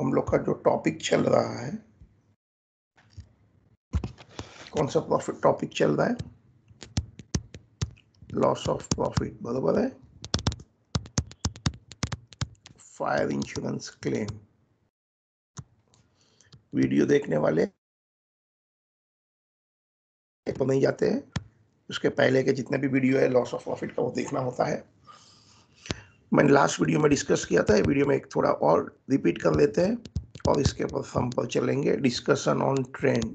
हम लोग का जो टॉपिक चल रहा है, कौन सा प्रॉफिट टॉपिक चल रहा है? लॉस ऑफ प्रॉफिट, बराबर है। Fire insurance claim. वीडियो देखने वाले तो नहीं जाते हैं, उसके पहले के जितने भी वीडियो है लॉस ऑफ प्रॉफिट का वो देखना होता है। मैंने लास्ट वीडियो में डिस्कस किया था, वीडियो में एक थोड़ा और रिपीट कर लेते हैं और इसके ऊपर हम पर चलेंगे। Discussion on trend.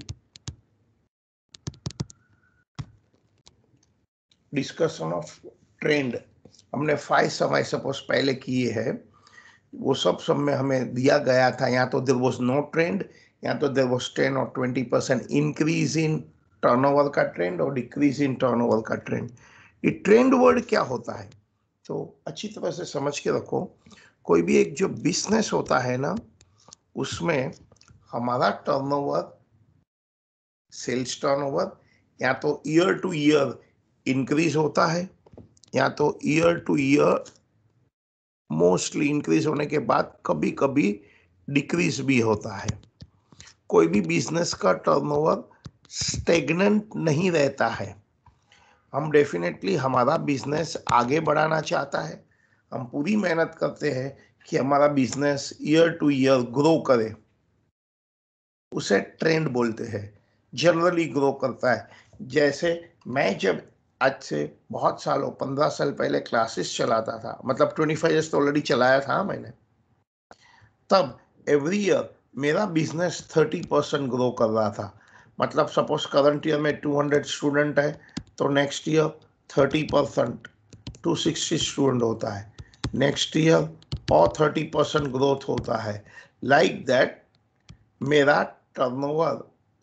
Discussion of trend हमने 5 समय सपोज पहले किए हैं, वो सब में हमें दिया गया था, या तो देयर वाज नो ट्रेंड, या तो देयर वाज 10 और 20% इंक्रीज इन टर्नओवर का ट्रेंड और डिक्रीज इन टर्नओवर का ट्रेंड। ये ट्रेंड वर्ड क्या होता है तो अच्छी तरह से समझ के रखो। कोई भी एक जो बिजनेस होता है ना, उसमें हमारा टर्नओवर, सेल्स टर्नओवर या तो ईयर टू ईयर इंक्रीज होता है, या तो year to year mostly increase होने के बाद कभी कभी डिक्रीज भी होता है। कोई भी बिजनेस का टर्नओवर स्टेगनेंट नहीं रहता है। हम डेफिनेटली हमारा बिजनेस आगे बढ़ाना चाहता है, हम पूरी मेहनत करते हैं कि हमारा business year to year grow करे, उसे ट्रेंड बोलते हैं। जनरली ग्रो करता है। जैसे मैं जब आज से बहुत सालों 15 साल पहले क्लासेस चलाता था, मतलब 25 ईयर्स तो ऑलरेडी चलाया था मैंने, तब एवरी ईयर मेरा बिजनेस 30% ग्रो कर रहा था। मतलब सपोज करंट ईयर में 200 स्टूडेंट है तो नेक्स्ट ईयर 30% 260 स्टूडेंट होता है, नेक्स्ट ईयर और 30% ग्रोथ होता है। लाइक दैट मेरा टर्नओवर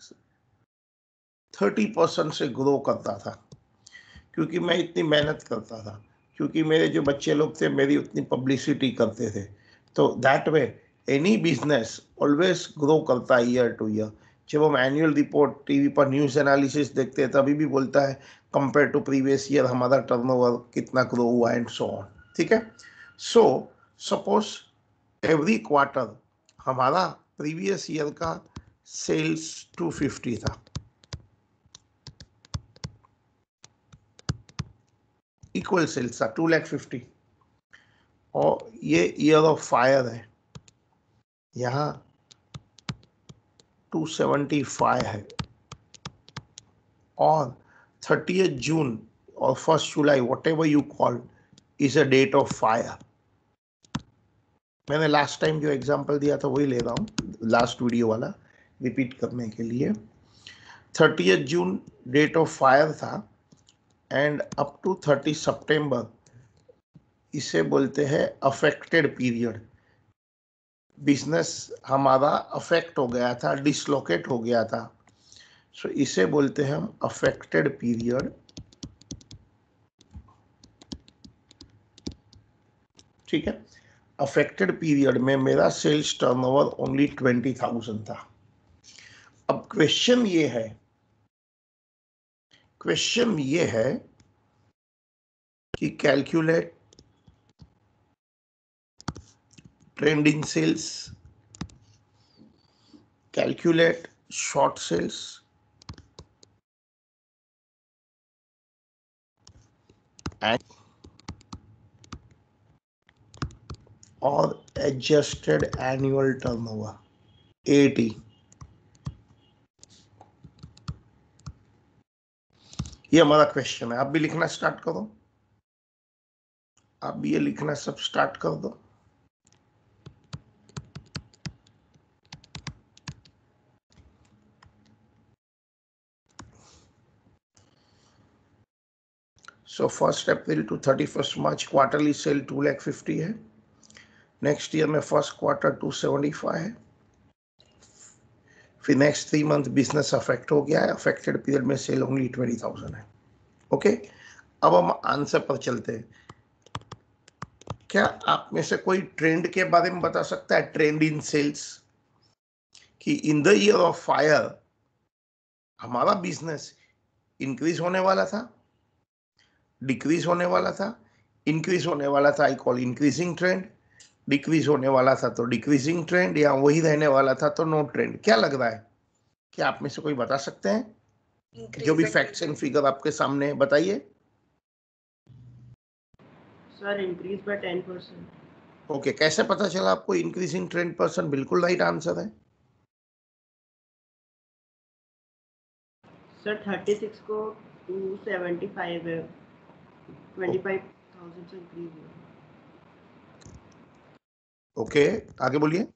30% से ग्रो करता था, क्योंकि मैं इतनी मेहनत करता था, क्योंकि मेरे जो बच्चे लोग थे मेरी उतनी पब्लिसिटी करते थे। तो that way any business always grow करता है ईयर टू ईयर। जब हम एनुअल रिपोर्ट टीवी पर न्यूज़ एनालिसिस देखते हैं तभी भी बोलता है कंपेयर टू प्रीवियस ईयर हमारा टर्नओवर कितना ग्रो हुआ एंड सो ऑन। ठीक है। सो सपोज एवरी क्वार्टर हमारा प्रीवियस ईयर का सेल्स 250 था, इक्वल सेल्स था 250, और ये ईयर ऑफ फायर है, यहाँ 275 है, और 30th जून और 1st July whatever you call is a date of fire. मैंने लास्ट टाइम जो एग्जांपल दिया था वही ले रहा हूँ, लास्ट वीडियो वाला रिपीट करने के लिए। 30th June date of fire था एंड अप टू 30 सितंबर इसे बोलते हैं अफेक्टेड पीरियड। बिजनेस हमारा अफेक्ट हो गया था, डिसलोकेट हो गया था, सो इसे बोलते हैं हम अफेक्टेड पीरियड। ठीक है। अफेक्टेड पीरियड में मेरा सेल्स टर्नओवर ओनली 20,000 था। अब क्वेश्चन ये है कि calculate trend in sales, calculate short sales and और एडजस्टेड एनुअल टर्नओवर AT। ये हमारा क्वेश्चन है। आप भी लिखना स्टार्ट करो, आप भी ये लिखना सब स्टार्ट कर दो। So 1 April to 31 March quarterly sale 250 है, नेक्स्ट ईयर में फर्स्ट क्वार्टर 275 है, फिर नेक्स्ट 3 मंथ बिजनेस अफेक्ट हो गया है, अफेक्टेड पीरियड में सेल ओनली 20,000 है। ओके। अब हम आंसर पर चलते हैं। क्या आप में से कोई ट्रेंड के बारे में बता सकता है? ट्रेंड इन सेल्स कि in the year of fire हमारा बिजनेस इंक्रीज होने वाला था, डिक्रीज होने वाला था, इंक्रीज होने वाला था, I call increasing trend, decrease होने वाला था तो डिक्रीजिंग ट्रेंड, या वही रहने वाला था तो नो ट्रेंड? क्या लग रहा है? क्या आप में से कोई बता सकते हैं? जो भी फैक्ट्स एंड फिगर आपके सामने है बताइए। Sir increase by 10%। ओके, कैसे पता चला आपको इंक्रीजिंग ट्रेंड परसेंट? बिल्कुल राइट आंसर है। सर 36 को 275 है, 25,000 से इंक्रीज हुआ। ओके, आगे बोलिए।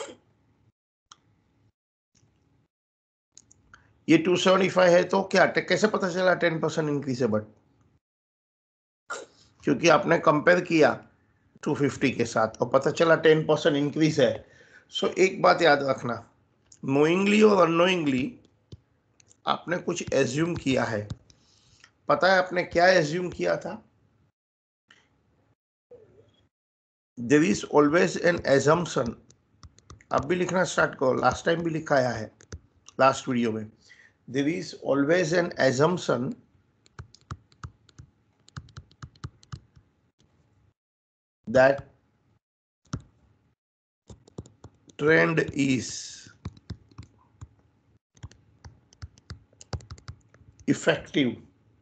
ये 275 है तो क्या कैसे पता चला 10% इंक्रीज है? बट क्योंकि आपने कंपेयर किया 250 के साथ और पता चला 10% इंक्रीज है। सो एक बात याद रखना, नोइंगली और अननोइंगली आपने कुछ एज्यूम किया है। पता है आपने क्या एज्यूम किया था? There is always an assumption. अब भी लिखना स्टार्ट करो, लास्ट टाइम भी लिखाया है लास्ट वीडियो में। There is always an assumption that trend is effective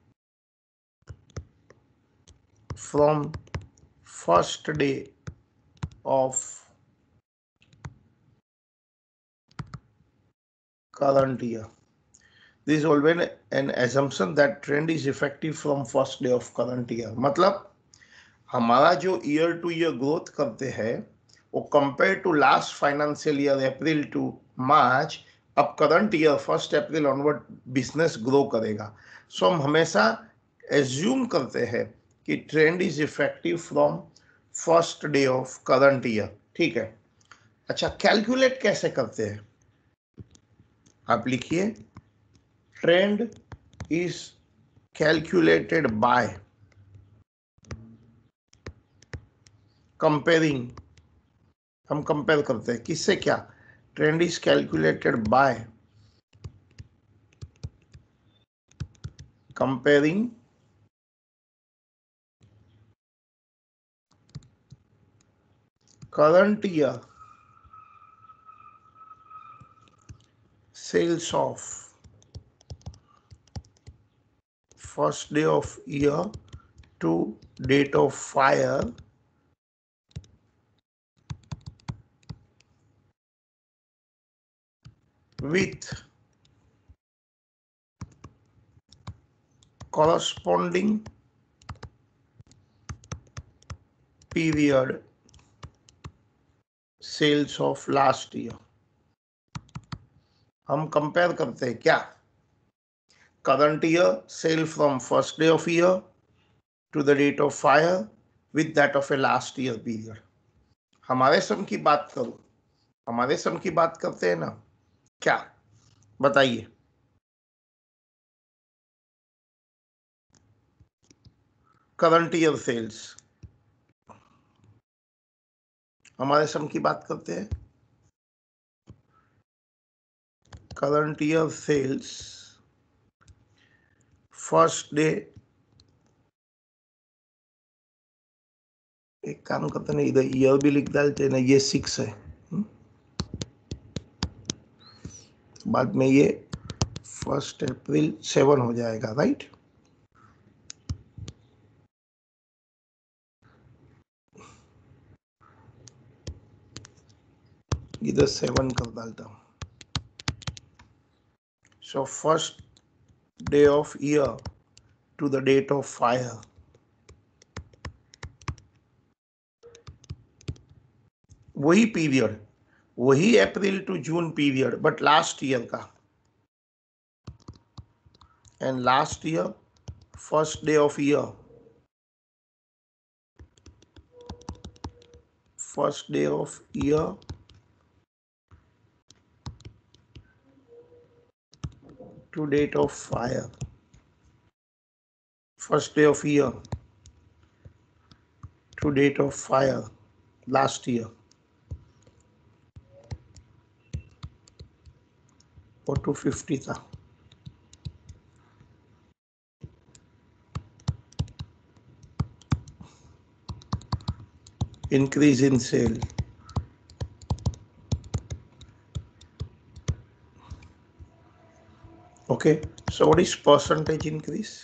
from first day of current year. There is always an assumption that trend is effective from first day of current year. मतलब हमारा जो year to year growth करते हैं वो compare to last financial year April to March, अब current year 1 April onward business grow करेगा। So हम हमेशा एज्यूम करते हैं कि trend is effective from first day of current year. ठीक है, अच्छा कैलकुलेट कैसे करते हैं? आप लिखिए, trend is calculated by comparing. हम कंपेयर करते हैं किससे? क्या? Trend is calculated by comparing current year sales of first day of year to date of fire with corresponding period sales of last year। हम कंपेयर करते हैं क्या? Current year sale from first day of year to the date of fire with that of a last year period. हमारे sum की बात करूं, हमारे sum की बात करते हैं ना, क्या बताइए? करंट ईयर सेल्स, हमारे सम की बात करते हैं। Current year sales first day, एक काम करते ना, इधर ईयर भी लिख डालते ना, ये 6 है। बाद में ये 1 अप्रैल 7 हो जाएगा, राइट? इधर 7 कर डालता हूँ। So first day of year to the date of fire, वही पीरियड, वही April to June period, but last year का। And last year first day of year, first day of year to date of fire, first day of year to date of fire last year, और 250 था। increase in sale. Okay, so what is percentage increase?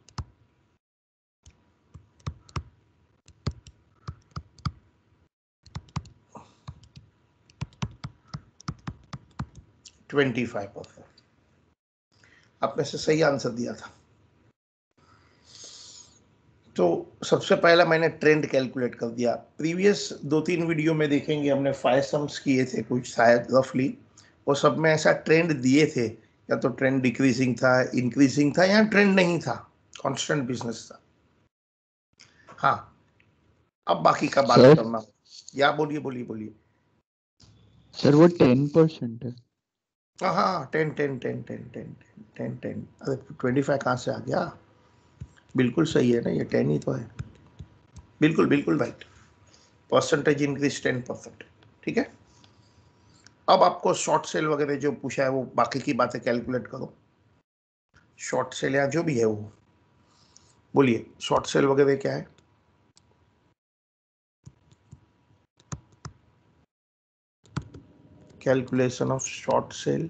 %25। आपने से सही answer दिया था। तो सबसे पहला मैंने ट्रेंड कैलकुलेट कर दिया। प्रीवियस 2-3 वीडियो में देखेंगे हमने 5 सम्स किए थे कुछ शायद रफली, वो सब में ऐसा ट्रेंड दिए थे, या तो ट्रेंड डिक्रीजिंग था, इंक्रीजिंग था, या ट्रेंड नहीं था, कांस्टेंट बिजनेस था। हाँ, अब बाकी का बात करना। या बोलिए बोलिए बोलिए। सर वो 10% है। हाँ, 10। अरे 25 कहाँ से आ गया? बिल्कुल सही है ना, ये 10 ही तो है। बिल्कुल बिल्कुल राइट। Percentage increase 10%। ठीक है, अब आपको शॉर्ट सेल वगैरह जो पूछा है वो बाकी की बातें कैलकुलेट करो। शॉर्ट सेल या जो भी है वो बोलिए, शॉर्ट सेल वगैरह क्या है? Calculation of short sale.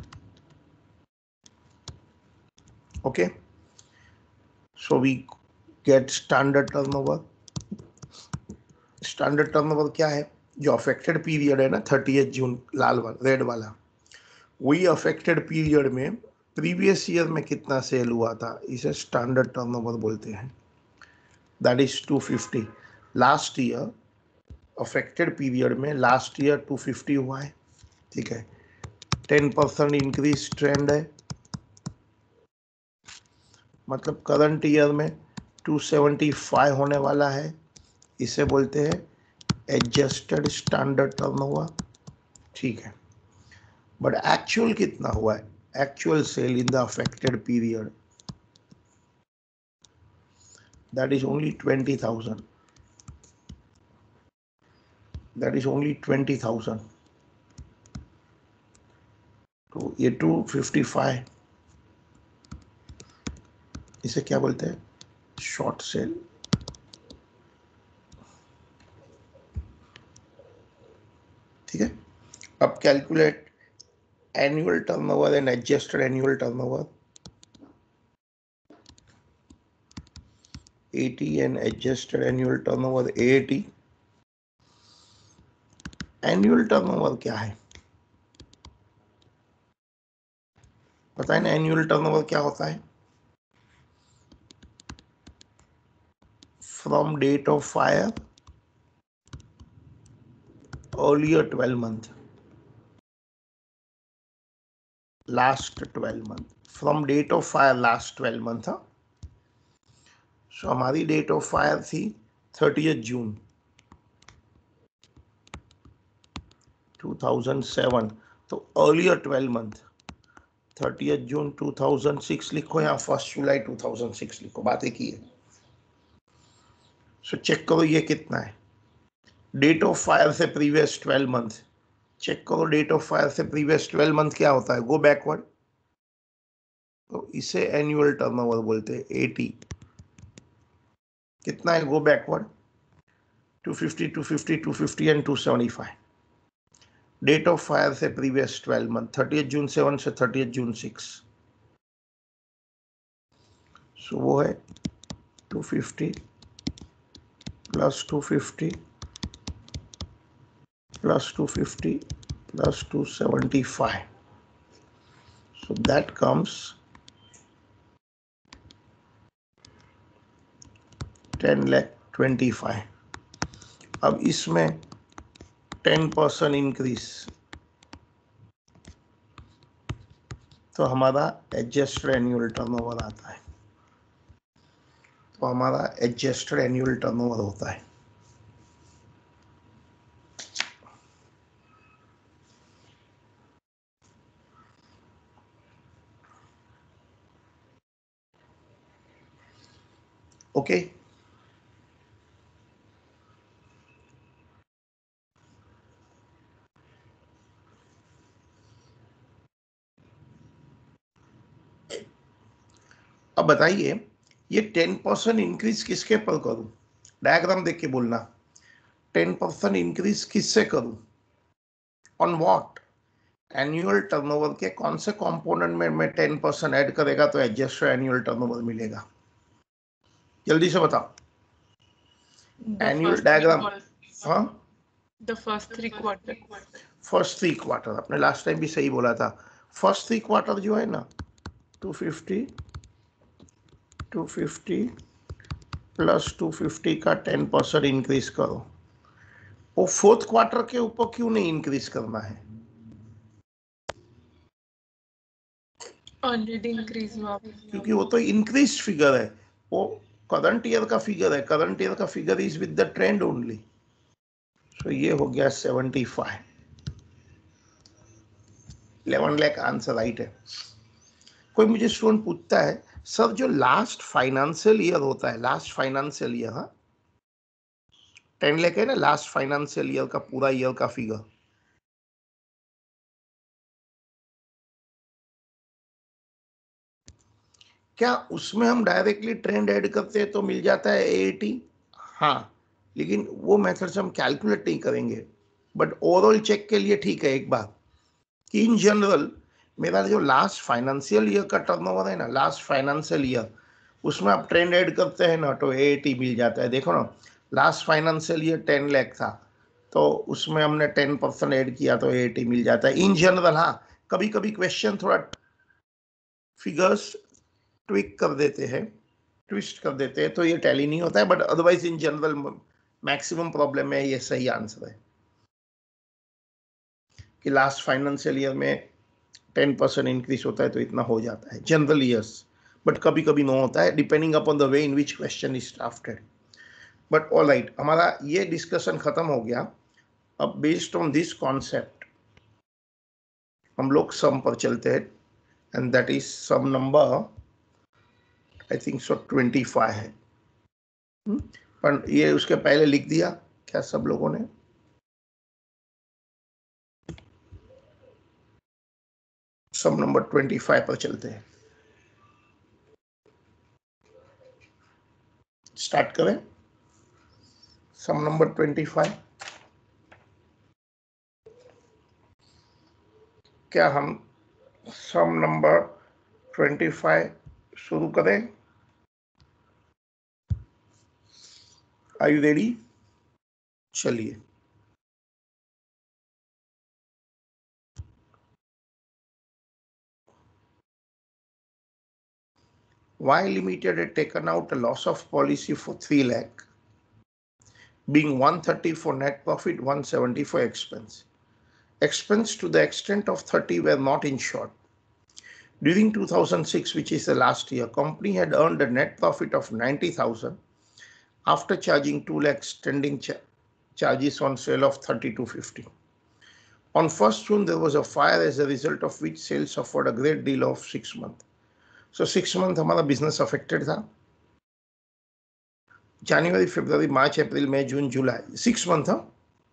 Okay, so we get standard turnover. Standard turnover क्या है? जो अफेक्टेड पीरियड है ना, 30 जून, लाल वाला रेड वाला, वही अफेक्टेड पीरियड में प्रीवियस ईयर में कितना सेल हुआ था, इसे स्टैंडर्ड टर्नओवर बोलते हैं। That is 250। Last year affected period में लास्ट ईयर 250 हुआ है। ठीक है, 10% इंक्रीज ट्रेंड है, मतलब करंट ईयर में 275 होने वाला है। इसे बोलते हैं एडजस्टेड स्टैंडर्ड टर्नओवर। ठीक है, बट एक्चुअल कितना हुआ है? Actual sale in the affected period, that is only 20,000. That is only 20,000. तो ये 255, इसे क्या बोलते हैं? Short sale. ठीक है, अब calculate annual turnover and adjusted annual turnover. 80 and adjusted annual turnover 80। Annual turnover क्या है पता है ना? एनुअल टर्नओवर क्या होता है? From date of fire earlier 12 month, last 12 month, from date of fire last 12 month। हाँ, सो हमारी डेट ऑफ फायर थी 30 जून 2007, तो earlier 12 month 30 जून 2006 लिखो या 1 जुलाई 2006 लिखो, बात एक ही है। सो चेक करो ये कितना है। डेट ऑफ फायर से प्रीवियस 12 मंथ चेक करो। डेट ऑफ फायर से प्रीवियस 12 मंथ क्या होता है? गो बैकवर्ड, तो इसे एनुअल टर्नओवर बोलते हैं। 80 कितना है? Go backward 250, 250, 250 and 275। Date of fire से प्रीवियस 12 मंथ 30 जून 7 से 30 जून 6, सो वो है 250 plus 250 plus 250 plus 275, so that comes 10,25,000। अब इसमें 10% इंक्रीज, तो हमारा एडजस्टेड एनुअल टर्नओवर आता है। तो हमारा एडजस्टेड एनुअल टर्नओवर होता है ओके। अब बताइए ये 10% इंक्रीज किसके पर करूं? डायग्राम देख के बोलना। 10% इंक्रीज किससे करूं, ऑन व्हाट, एनुअल टर्नओवर के कौन से कंपोनेंट में मैं 10% ऐड करेगा तो एडजस्ट एनुअल टर्नओवर मिलेगा, जल्दी से बताओ। एनुअल डायग्राम, हाँ The first 3 quarters. First 3 quarter, आपने लास्ट टाइम भी सही बोला था। फर्स्ट 3 क्वार्टर जो है ना 250 प्लस 250 का 10% इंक्रीज करो, वो फोर्थ क्वार्टर के ऊपर क्यों नहीं इंक्रीज करना है? Already increase हुआ। क्योंकि वो तो इंक्रीज फिगर है, वो करंट ईयर का फिगर है, करंट ईयर का figure is with the trend only. So ये हो गया 75, 11 लाख आंसर राइट है। कोई मुझे स्टूडेंट पूछता है सर जो लास्ट फाइनेंशियल ईयर होता है, लास्ट फाइनेंशियल ईयर, हाँ 10 लाख है ना लास्ट फाइनेंशियल ईयर का पूरा ईयर का फिगर, क्या उसमें हम डायरेक्टली ट्रेंड ऐड करते हैं तो मिल जाता है AAT? हाँ, लेकिन वो मेथड से हम कैलकुलेट नहीं करेंगे, बट ओवरऑल चेक के लिए ठीक है एक बार कि इन जनरल मेरा जो लास्ट फाइनेंशियल ईयर का टर्नओवर है ना, लास्ट फाइनेंशियल ईयर, उसमें आप ट्रेंड ऐड करते हैं ना तो AAT मिल जाता है। देखो ना लास्ट फाइनेंशियल ईयर 10 लाख था तो उसमें हमने 10% ऐड किया तो AAT मिल जाता है इन जनरल। हाँ, कभी कभी क्वेश्चन थोड़ा फिगर्स ट्विक कर देते हैं, ट्विस्ट कर देते हैं तो ये टैली नहीं होता है, but otherwise in general maximum problem में ये सही आंसर है कि लास्ट फाइनेंशियल ईयर में 10% इंक्रीज होता है तो इतना हो जाता है जनरल ईयर्स, बट कभी कभी नो होता है depending upon the way in which question is drafted. But all right, हमारा ये डिस्कशन खत्म हो गया। अब बेस्ड ऑन दिस कॉन्सेप्ट हम लोग सम पर चलते हैं, and that is some number I think so 25 है। पर ये उसके पहले लिख दिया क्या सब लोगों ने? सम नंबर 25 पर चलते हैं, स्टार्ट करें। सम नंबर 25, क्या हम सम नंबर 25 शुरू करें? Are you ready? चलिए, Y Limited had taken out a loss of policy for 3 lakh, being 130 for net profit, 170 for expense. Expense to the extent of 30 were not insured. During 2006, which is the last year, company had earned a net profit of 90,000 after charging 2 lakh standing charges on sale of 3250. On 1st June, there was a fire as a result of which sales suffered a great deal of 6 months. So 6 months हमारा business affected था. January, February, March, April, May, June, July, 6 months था.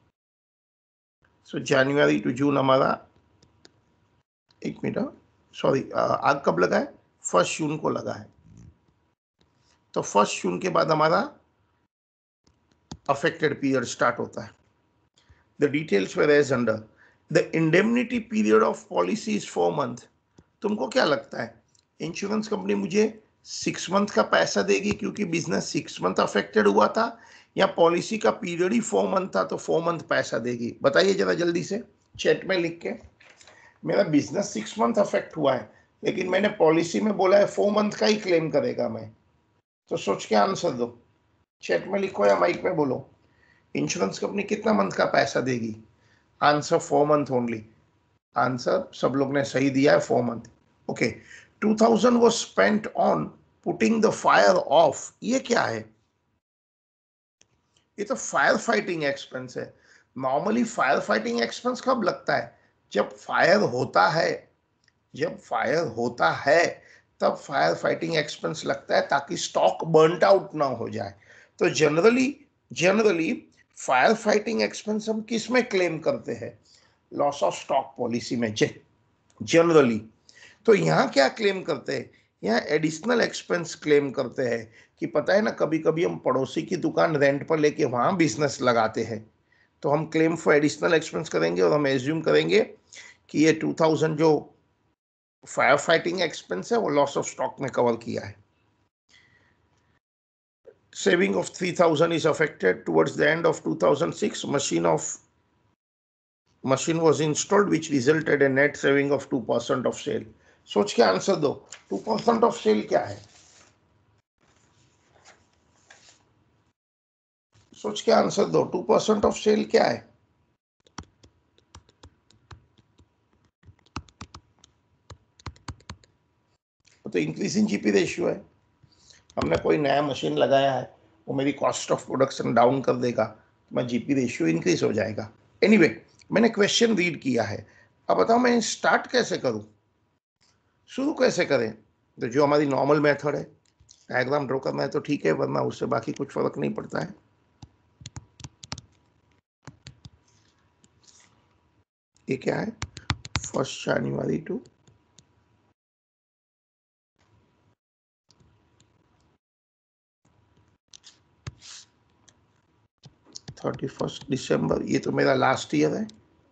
So January to June हमारा, एक minute, sorry, आग कब लगा है? 1 जून को लगा है, तो 1 जून के बाद हमारा अफेक्टेड पीरियड स्टार्ट होता है. The details were as under. The indemnity period of policy is 4 months. तुमको क्या लगता है इंश्योरेंस कंपनी मुझे 6 मंथ का पैसा देगी क्योंकि बिजनेस 6 मंथ अफेक्टेड हुआ था, या पॉलिसी का पीरियड ही 4 मंथ था तो 4 मंथ पैसा देगी? बताइए जरा जल्दी से चैट में लिख के। मेरा बिजनेस 6 मंथ अफेक्ट हुआ है लेकिन मैंने पॉलिसी में बोला है 4 मंथ का ही क्लेम करेगा मैं, तो सोच के आंसर दो। चैट में लिखो या माइक में बोलो, इंश्योरेंस कंपनी कितना मंथ का पैसा देगी? Answer 4 month only. आंसर सब लोग ने सही दिया है, 4 month. Okay, 2000 was spent on putting the fire off. ये क्या है? ये तो फायर फाइटिंग एक्सपेंस है। नॉर्मली फायर फाइटिंग एक्सपेंस कब लगता है? जब फायर होता है, जब फायर होता है तब फायर फाइटिंग एक्सपेंस लगता है ताकि स्टॉक बर्नट आउट ना हो जाए। तो जनरली फायर फाइटिंग एक्सपेंस हम किस में क्लेम करते हैं? लॉस ऑफ स्टॉक पॉलिसी में जनरली। तो यहां क्या क्लेम करते हैं? यहाँ एडिशनल एक्सपेंस क्लेम करते हैं कि पता है ना, कभी कभी हम पड़ोसी की दुकान रेंट पर लेके वहां बिजनेस लगाते हैं, तो हम क्लेम फॉर एडिशनल एक्सपेंस करेंगे और हम एज्यूम करेंगे कि ये 2000 जो फायर फाइटिंग एक्सपेंस है वो लॉस ऑफ स्टॉक में कवर किया है. Saving of 3000 is affected. Towards the end of 2006, machine was installed, which resulted in net saving of 2% of sale. सोच के आंसर दो, 2% of sale क्या है? सोच के आंसर दो, 2% of sale क्या है? तो इंक्रीजिंग जीपी रेशियो है. हमने कोई नया मशीन लगाया है, वो मेरी कॉस्ट ऑफ प्रोडक्शन डाउन कर देगा, तो मैं जीपी रेशियो इंक्रीज हो जाएगा. एनीवे, मैंने क्वेश्चन रीड किया है. अब बताओ मैं स्टार्ट कैसे करूं, शुरू कैसे करें? तो जो हमारी नॉर्मल मेथड है, डायग्राम ड्रॉ करना है तो ठीक है, वरना उससे बाकी कुछ फर्क नहीं पड़ता है. ये क्या है? 1 जनवरी टू 31 दिसंबर, ये तो मेरा लास्ट ईयर है,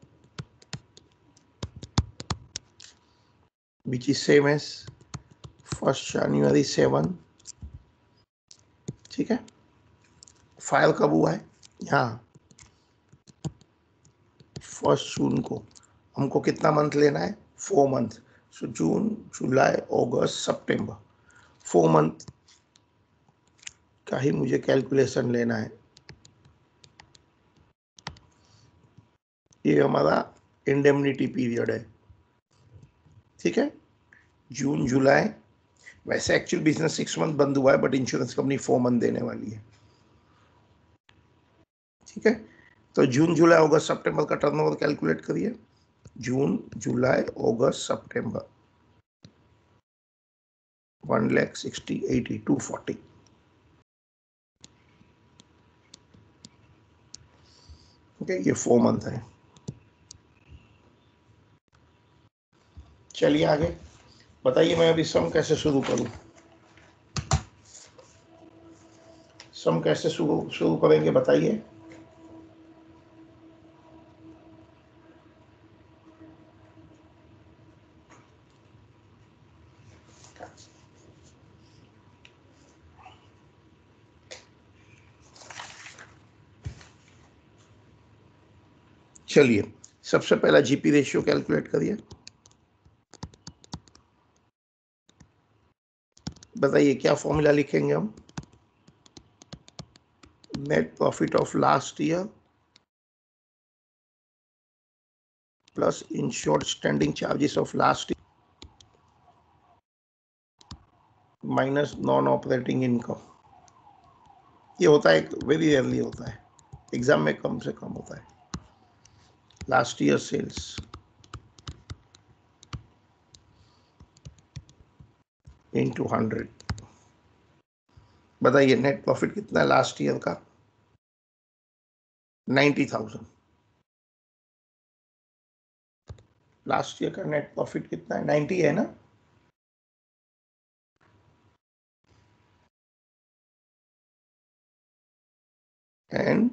which is same as 1 January 7. ठीक है. फाइल कब हुआ है? यहाँ 1 जून को. हमको कितना मंथ लेना है? 4 मंथ. सो जून, जुलाई, अगस्त, सितंबर, 4 मंथ का ही मुझे कैलकुलेशन लेना है. ये हमारा इंडेमनिटी पीरियड है. ठीक है. जून, जुलाई, वैसे एक्चुअल बिजनेस 6 मंथ बंद हुआ है, बट इंश्योरेंस कंपनी 4 मंथ देने वाली है. ठीक है. तो जून, जुलाई, अगस्त, सितंबर का टर्नओवर कैलकुलेट करिए. जून, जुलाई, अगस्त, सितंबर, 1,60,000, 80, 240. ओके, ये 4 मंथ है. चलिए आगे बताइए, मैं अभी सम कैसे शुरू करूं? सम कैसे शुरू करेंगे बताइए. चलिए, सबसे पहला जीपी रेशियो कैलकुलेट करिए. बताइए क्या फॉर्मूला लिखेंगे हम? Net profit of last year plus insured standing charges of last year minus non operating income. ये होता है, वेरी रेयरली होता है, एग्जाम में कम से कम होता है. Last year sales into 100. बताइए नेट प्रॉफिट कितना है लास्ट ईयर का? 90,000. लास्ट ईयर का नेट प्रॉफिट कितना है? 90 है ना. And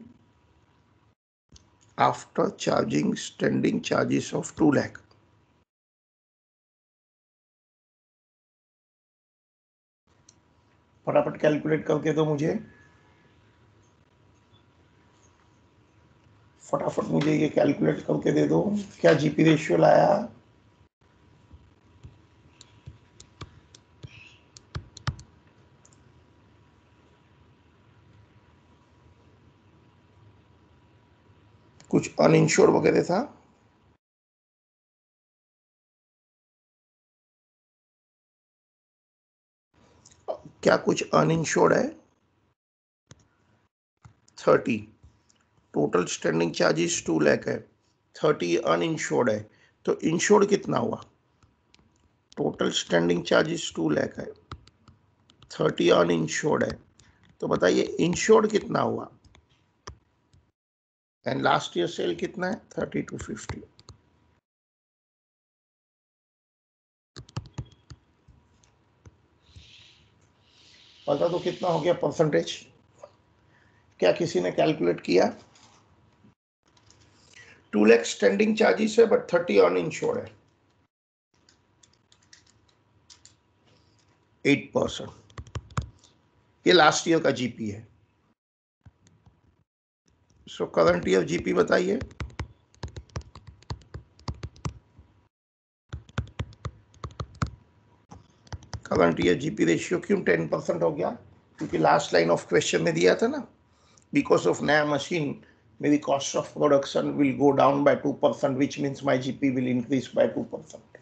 after charging standing charges of 2 lakh. फटाफट कैलकुलेट करके दो मुझे, फटाफट मुझे ये कैलकुलेट करके दे दो. क्या जीपी रेशियो लाया? कुछ अनइंश्योर्ड वगैरह था? क्या कुछ अनइंश्योर्ड है? 30. टोटल स्टैंडिंग चार्जेस 2 लाख है, 30 अनइंश्योर्ड है, तो इंश्योर्ड कितना हुआ? टोटल स्टैंडिंग चार्जेस 2 लाख है, 30 अनइंश्योर्ड है, तो बताइए इंश्योर्ड कितना हुआ? एंड लास्ट ईयर सेल कितना है? 30 to 50. बता दो कितना हो गया परसेंटेज? क्या किसी ने कैलकुलेट किया? 2 लाख स्टैंडिंग चार्जेस है बट 30 ऑन इंश्योर्ड है, 8%। ये लास्ट ईयर का जीपी है। सो करंट ईयर जीपी बताइए। करंट ईयर जीपी रेशियो क्यों 10% हो गया? क्योंकि लास्ट लाइन ऑफ क्वेश्चन में दिया था ना, बिकॉज ऑफ नया मशीन मेरी cost of production will go down by 2%, which means my GP will increase by 2%।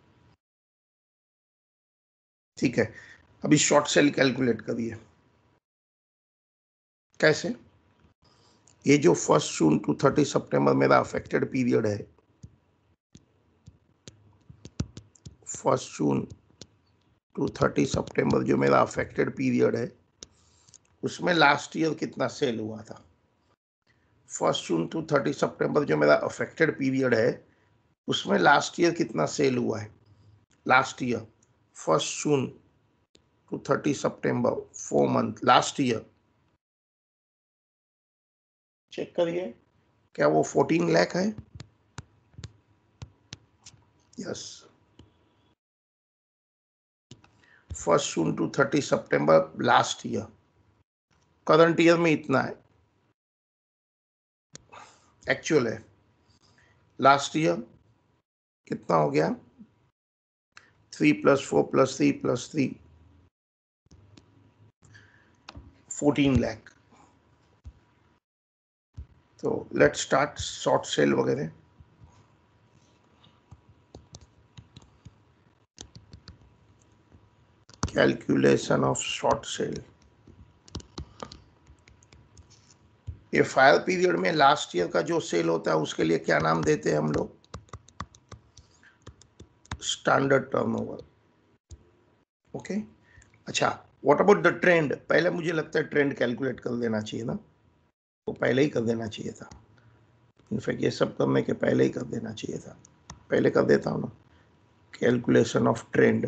ठीक है, अभी शॉर्ट सेल कैलकुलेट करिए। कैसे? ये जो 1 जून टू 30 सितंबर मेरा अफेक्टेड पीरियड है, 1 जून टू 30 सितंबर जो मेरा अफेक्टेड पीरियड है, उसमें लास्ट ईयर कितना सेल हुआ था? 1 जून टू 30 सितंबर जो मेरा अफेक्टेड पीरियड है, उसमें लास्ट ईयर कितना सेल हुआ है? लास्ट ईयर 1 जून टू 30 सितंबर 4 मंथ लास्ट ईयर चेक करिए, क्या वो 14 लाख है? यस। 1 जून टू 30 सितंबर लास्ट ईयर, करंट ईयर में इतना है, एक्चुअल है। लास्ट ईयर कितना हो गया? 3 + 4 + 3 + 3 14 लाख। तो लेट स्टार्ट शॉर्ट सेल वगैरह। Calculation of short sale. ये फायर पीरियड में लास्ट ईयर का जो सेल होता है उसके लिए क्या नाम देते हैं हम लोग? Standard turnover. ओके, अच्छा, व्हाट अबाउट द ट्रेंड? पहले मुझे लगता है ट्रेंड कैलकुलेट कर देना चाहिए ना, तो पहले ही कर देना चाहिए था। इनफैक्ट ये सब करने के पहले ही कर देना चाहिए था, पहले कर देता हूँ ना। Calculation of trend,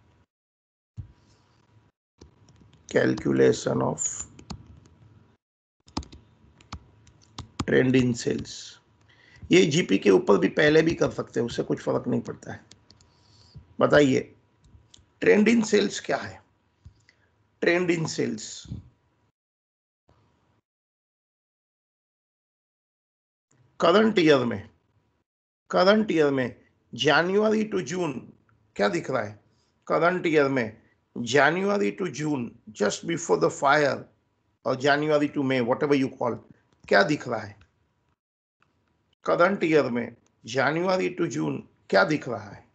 calculation of trend in sales. ये जीपी के ऊपर भी पहले भी कर सकते हैं, उससे कुछ फर्क नहीं पड़ता है। बताइए ट्रेंड इन सेल्स क्या है? Trend in sales current year में जनवरी टू जून क्या दिख रहा है? करंट ईयर में January to June, just before the fire, और January to May, whatever you call, क्या दिख रहा है? करंट ईयर में जनवरी टू जून क्या दिख रहा है?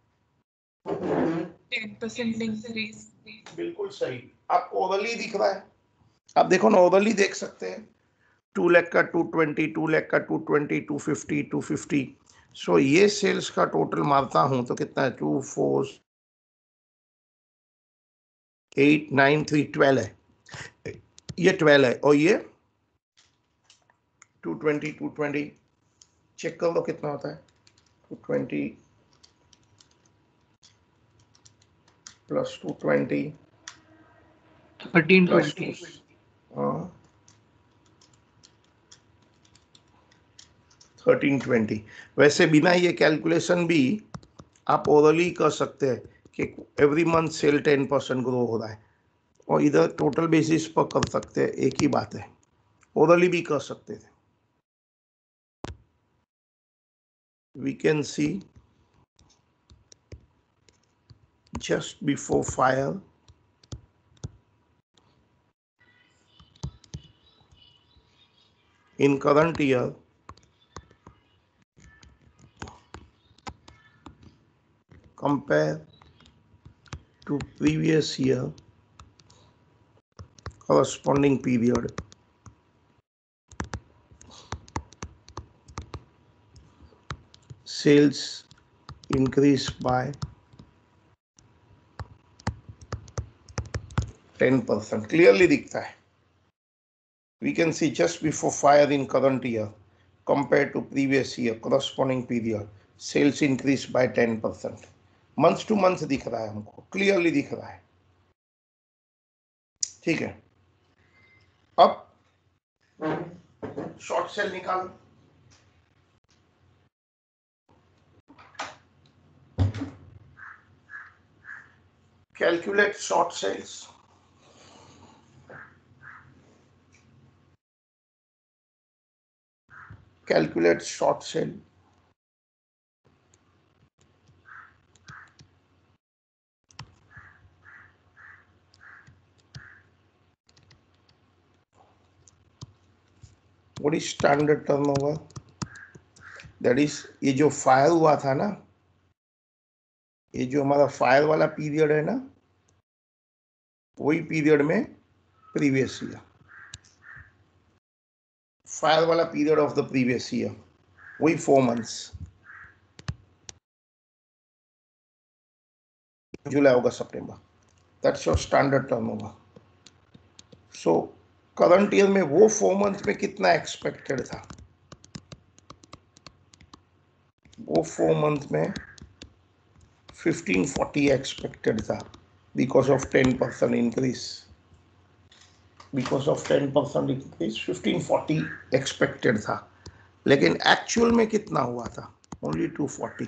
10% increase. बिल्कुल सही, आपको ओवरली दिख रहा है। आप देखो ना, ओवरली देख सकते हैं, 2 लाख का 220, 2 लाख का 220, 250, 250। सो ये सेल्स का टोटल मारता हूं तो कितना है? 2 4 8 9 3 12 है, ये 12 है, और ये 220 220 चेक कर लो कितना होता है? 220 प्लस 220 प्लस 1320 1320। वैसे बिना ये कैलकुलेशन भी आप ओरली कर सकते हैं कि एवरी मंथ सेल 10% ग्रो हो रहा है, और इधर टोटल बेसिस पर कर सकते हैं, एक ही बात है। ओरली भी कर सकते थे। We can see just before fire, in current year, compare to previous year corresponding period, sales increased by 10%, clearly दिखता है। We can see just before fire in current year compared to previous year corresponding period, sales increased by 10%। Month to month दिख रहा है हमको, clearly दिख रहा है। ठीक है, अब शॉर्ट सेल निकालो। Calculate short sales. Calculate short sale. What is standard turnover? That is, ये जो फायर हुआ था ना, ये जो हमारा फायर वाला पीरियड है ना, वही पीरियड में प्रीवियस ईयर, फायर वाला period of the previous year, वही 4 months, जुलाई अगस्त सितंबर। That's your standard turnover. So current year में वो 4 months में कितना एक्सपेक्टेड था? वो 4 months में 1540 एक्सपेक्टेड था, because of 10% increase. Because of 10% increase 1540 expected था, लेकिन एक्चुअल में कितना हुआ था? ओनली 240।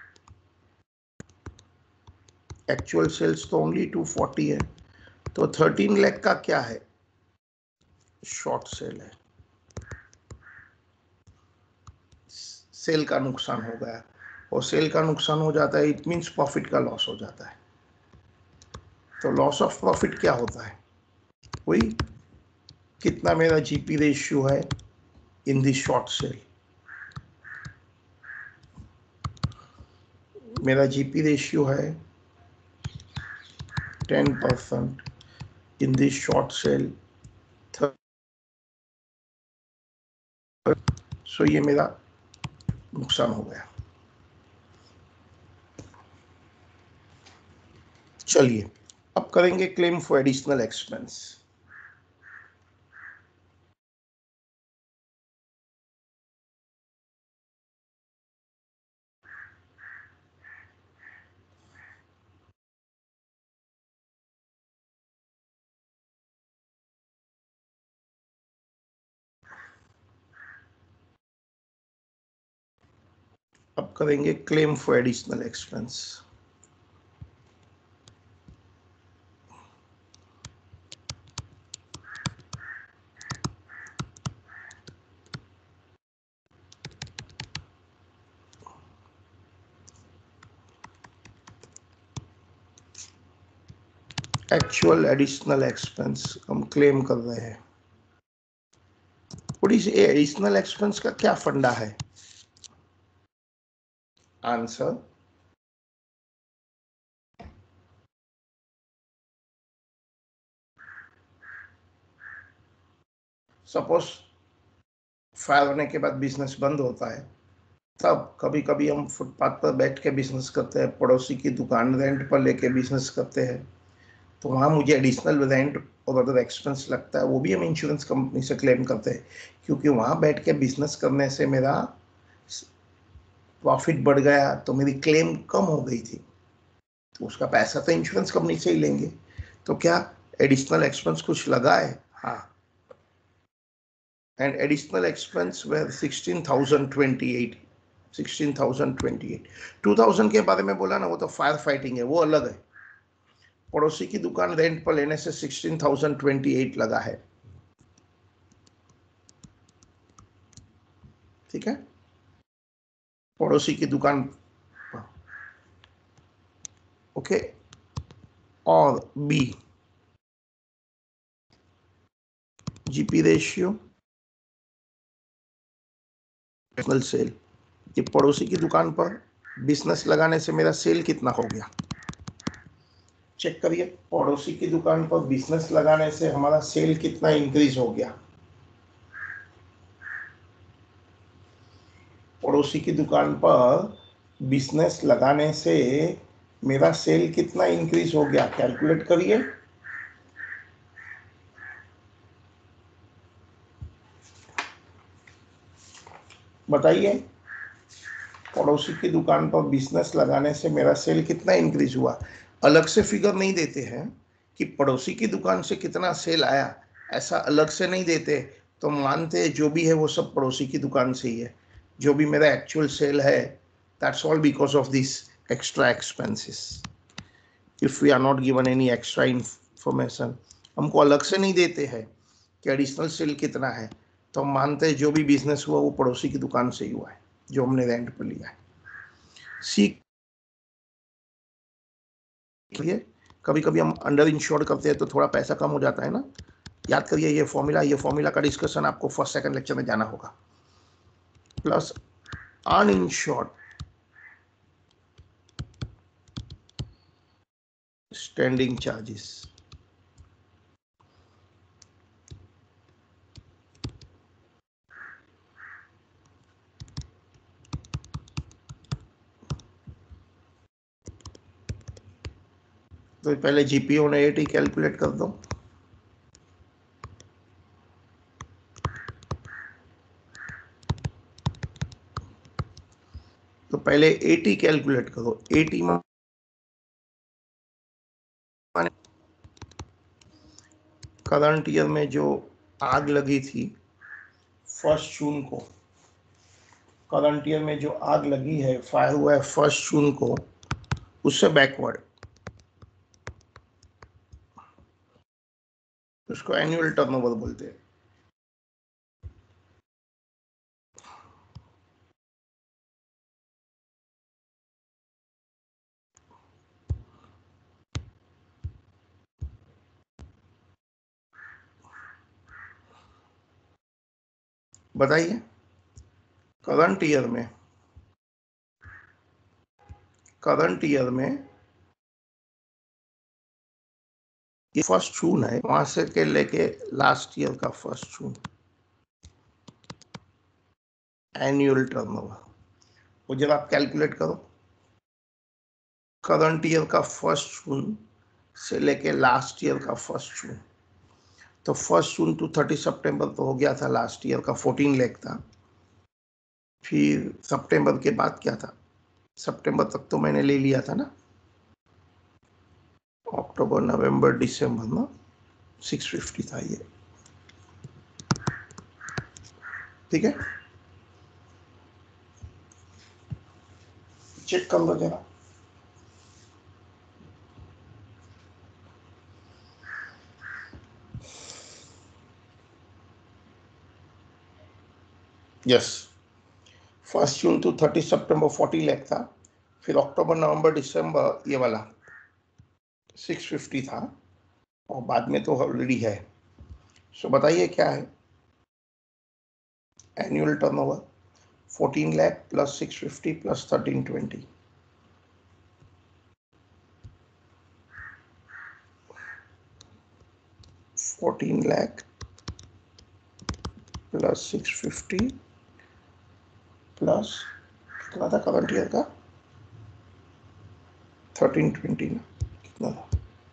एक्चुअल सेल्स तो ओनली 240 है, तो 13 लाख का क्या है? शॉर्ट सेल है। सेल का नुकसान हो गया, और सेल का नुकसान हो जाता है, इट मींस प्रॉफिट का लॉस हो जाता है। तो लॉस ऑफ प्रॉफिट क्या होता है? वही कितना मेरा जीपी रेशियो है इन दी शॉर्ट सेल। मेरा जीपी रेशियो है 10% इन दी शॉर्ट सेल। सो ये मेरा नुकसान हो गया। चलिए अब करेंगे क्लेम फॉर एडिशनल एक्सपेंस। अब करेंगे claim for additional expense. Actual additional expense हम क्लेम कर रहे हैं। व्हाट इज एडिशनल एक्सपेंस का क्या फंडा है? आंसर, सपोज फायर होने के बाद बिजनेस बंद होता है, तब कभी कभी हम फुटपाथ पर बैठ के बिजनेस करते हैं, पड़ोसी की दुकान रेंट पर लेके बिजनेस करते हैं, तो वहाँ मुझे एडिशनल रेंट और अदर एक्सपेंस लगता है, वो भी हम इंश्योरेंस कंपनी से क्लेम करते हैं, क्योंकि वहाँ बैठ के बिजनेस करने से मेरा प्रॉफिट बढ़ गया, तो मेरी क्लेम कम हो गई थी, तो उसका पैसा तो इंश्योरेंस कंपनी से ही लेंगे। तो क्या एडिशनल एक्सपेंस कुछ लगा है? हाँ, एंड एडिशनल एक्सपेंस वेर 16,028। 2000 के बारे में बोला ना, वो तो फायर फाइटिंग है, वो अलग है। पड़ोसी की दुकान रेंट पर लेने से 16,028 लगा है। ठीक है, पड़ोसी की दुकान। ओके, और बी, जीपी रेशियो सेल। ये पड़ोसी की दुकान पर बिजनेस लगाने से मेरा सेल कितना हो गया? चेक करिए, पड़ोसी की दुकान पर बिजनेस लगाने से हमारा सेल कितना इंक्रीज हो गया? पड़ोसी की दुकान पर बिजनेस लगाने से मेरा सेल कितना इंक्रीज हो गया? कैलकुलेट करिए। बताइए, पड़ोसी की दुकान पर बिजनेस लगाने से मेरा सेल कितना इंक्रीज हुआ? अलग से फिगर नहीं देते हैं, कि पड़ोसी की दुकान से कितना सेल आया ऐसा अलग से नहीं देते, तो मानते जो भी है वो सब पड़ोसी की दुकान से ही है। जो भी मेरा एक्चुअल सेल है, that's all because of this extra expenses. If we are not given any extra information, हमको अलग से नहीं देते हैं कि एडिशनल सेल कितना है, तो हम मानते हैं जो भी बिजनेस हुआ वो पड़ोसी की दुकान से ही हुआ है जो हमने रेंट पर लिया है। सीख लिए कभी कभी हम अंडर इंश्योर्ड करते हैं तो थोड़ा पैसा कम हो जाता है ना। याद करिए ये फॉर्मूला का डिस्कशन आपको फर्स्ट सेकंड लेक्चर में जाना होगा। प्लस अनइंश्योर्ड स्टैंडिंग चार्जेस, तो पहले जीपीओ ने एटी कैलकुलेट कर दो। तो पहले 80 कैलकुलेट करो। 80 में करंट ईयर में जो आग लगी थी 1 जून को, करंट ईयर में जो आग लगी है, फायर हुआ है 1 जून को, उससे बैकवर्ड, उसको एनुअल टर्नओवर बोलते हैं। बताइए करंट ईयर में ये 1 जून है, वहां से के लेके लास्ट ईयर का 1 जून एनुअल टर्नओवर, वो जब आप कैलकुलेट करो करंट ईयर का 1 जून से लेके लास्ट ईयर का 1 जून, तो 1 जून टू 30 सितंबर तो हो गया था, लास्ट ईयर का 14 लाख था। फिर सितंबर के बाद क्या था, सितंबर तक तो मैंने ले लिया था ना, अक्टूबर नवंबर दिसंबर में 650 था ये, ठीक है। चेक कर लो जरा। यस, 1 जून टू 30 सितंबर 40 लाख था। फिर अक्टूबर नवंबर दिसंबर ये वाला 650 था, और बाद में तो ऑलरेडी है। सो बताइए क्या है annual turnover, 14 lakh plus 650 plus 1320, 14 lakh plus 650 plus कितना था करंट ईयर का 1320 ना, कितना था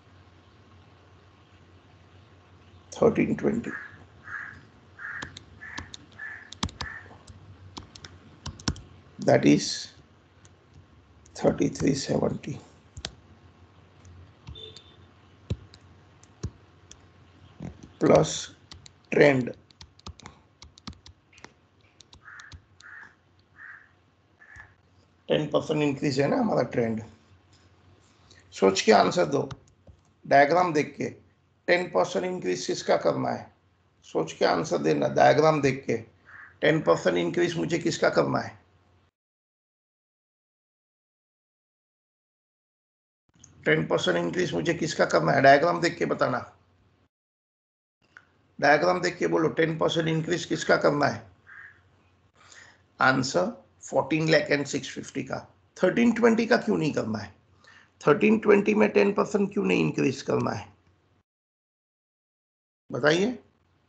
1320, that is 3370 plus trend 10% increase है ना हमारा ट्रेंड। सोच के आंसर दो, डायग्राम देख के 10% इंक्रीज किसका करना है, सोच के आंसर देना। डायग्राम देख के 10% इंक्रीज मुझे किसका करना है, 10% इंक्रीज मुझे किसका करना है, डायग्राम देख के बताना। डायग्राम देख के बोलो 10% इंक्रीज किसका करना है। आंसर 14 लाख एंड 650 का। 1320 का क्यों नहीं करना है, 1320 में 10% क्यों नहीं इंक्रीज करना है, बताइए।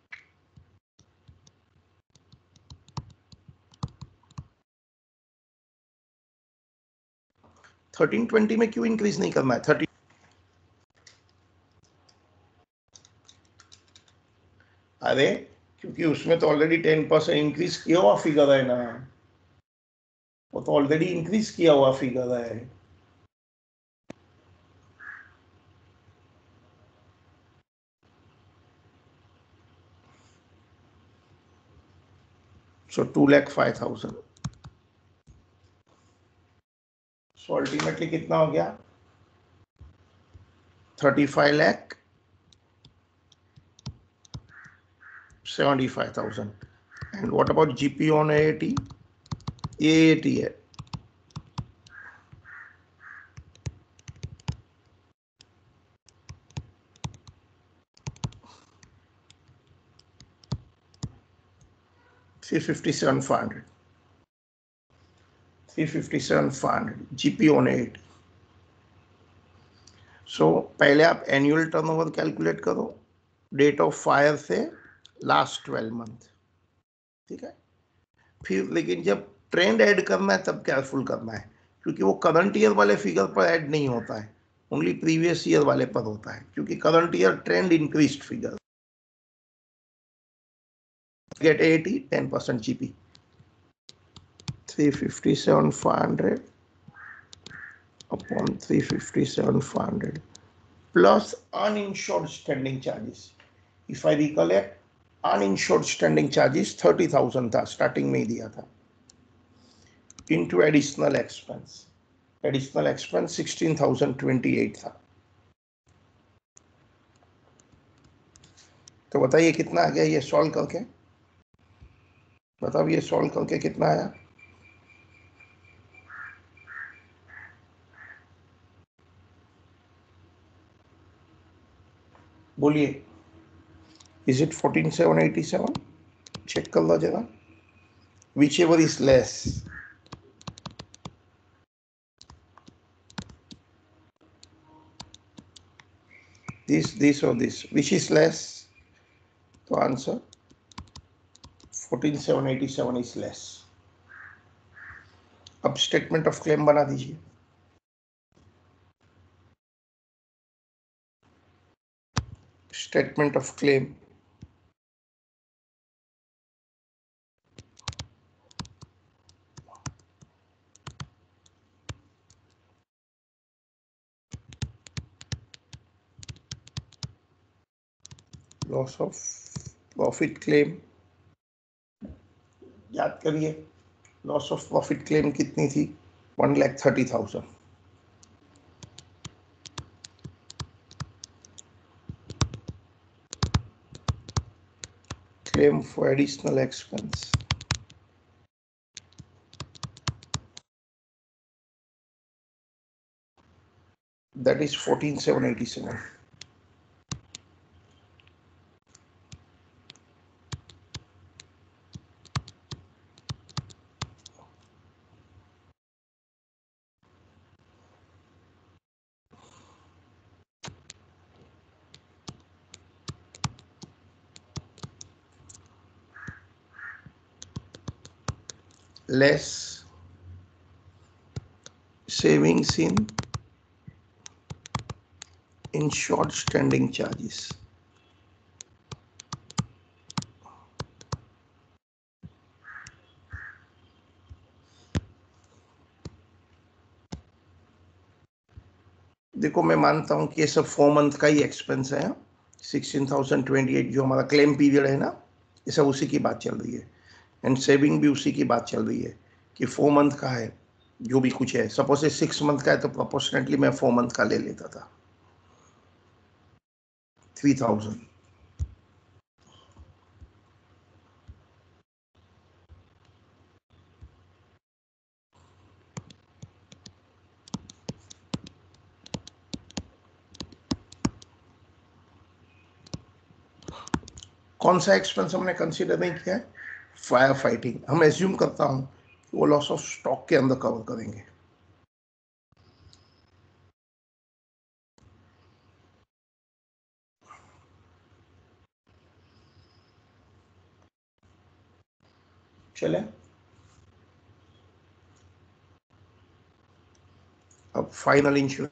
1320 में क्यों इंक्रीज नहीं करना है 30, अरे क्योंकि उसमें तो ऑलरेडी 10% इंक्रीज किया हुआ फिगर है ना, वो तो ऑलरेडी इंक्रीज किया हुआ फिगर है। So 2,05,000. So अल्टीमेटली कितना हो गया? 35,75,000. And what about GP on AAT? AAT है. $357,500. 357,500 GP on AAT. So पहले आप एनुअल टर्नओवर कैलकुलेट करो डेट ऑफ फायर से लास्ट 12 मंथ, ठीक है? फिर लेकिन जब ट्रेंड ऐड करना है तब केयरफुल करना है, क्योंकि वो करंट ईयर वाले फिगर पर ऐड नहीं होता है, ओनली प्रीवियस ईयर वाले पर होता है, क्योंकि current year trend increased figure. Get 80, 10% GP. 357,500 upon 357,500 plus uninsured standing charges. If I recollect, uninsured standing charges 30,000 था, स्टार्टिंग में ही दिया था, into additional expense. Additional expense 16,028 था. तो बताइए कितना आ गया ये सॉल्व करके? बताओ ये सॉल्व करके कितना आया? बोलिए. Is it 14,787? चेक कर लो जरा. Whichever is less. This or this. Which is less? तो आंसर 14,787 is less. अब स्टेटमेंट ऑफ क्लेम बना दीजिए. Statement of claim. Loss of profit claim. याद करिए लॉस ऑफ प्रॉफिट क्लेम कितनी थी? 1,30,000. Claim for additional expense. That is 14,787. Less savings in insured standing charges. देखो मैं मानता हूं कि ये सब 4 मंथ का ही एक्सपेंस है. 16,028 जो हमारा क्लेम पीरियड है ना, ये सब उसी की बात चल रही है. एंड सेविंग भी उसी की बात चल रही है कि 4 मंथ का है जो भी कुछ है. सपोज 6 मंथ का है तो प्रोपोर्शनेटली मैं 4 मंथ का ले लेता था. 3,000. कौन सा एक्सपेंस हमने कंसीडर नहीं किया है? Fire fighting. हम एज्यूम करता हूं कि वो लॉस ऑफ स्टॉक के अंदर कवर करेंगे. चले अब final insurance.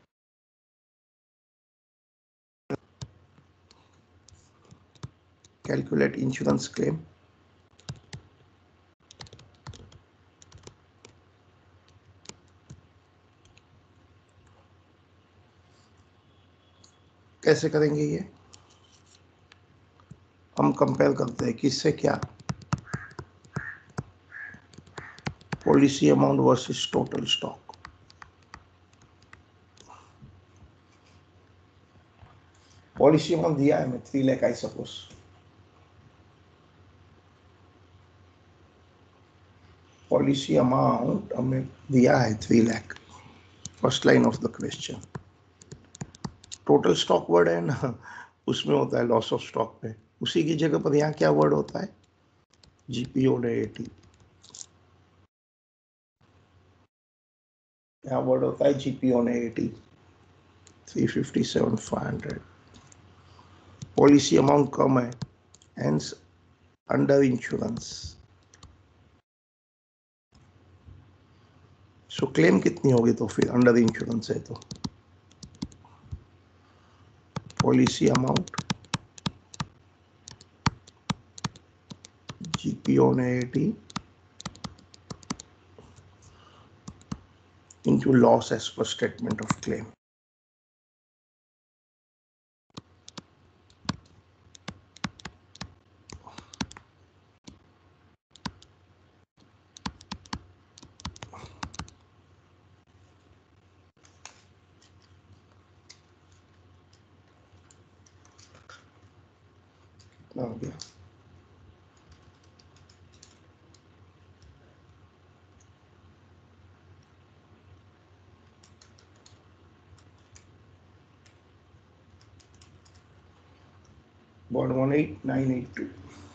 Calculate insurance claim. कैसे करेंगे ये? हम कंपेयर करते हैं किससे क्या. Policy amount versus total stock. Policy amount दिया है मैं 3 lakh I suppose, policy amount हमें दिया है 3 lakh, first line of the question. Total stock word है ना, उसमें होता है लॉस ऑफ स्टॉक पे, उसी की जगह पर यहाँ क्या वर्ड होता है, जीपीओ ने 80, यहाँ वर्ड होता है जीपीओ ने 80, 357,500। पॉलिसी अमाउंट कम है, hence under insurance. So claim कितनी होगी तो फिर अंडर इंश्योरेंस है तो पॉलिसी अमाउंट जीपीओ ने 80 into loss as per statement of claim. कितना हो गया? Bond 18982.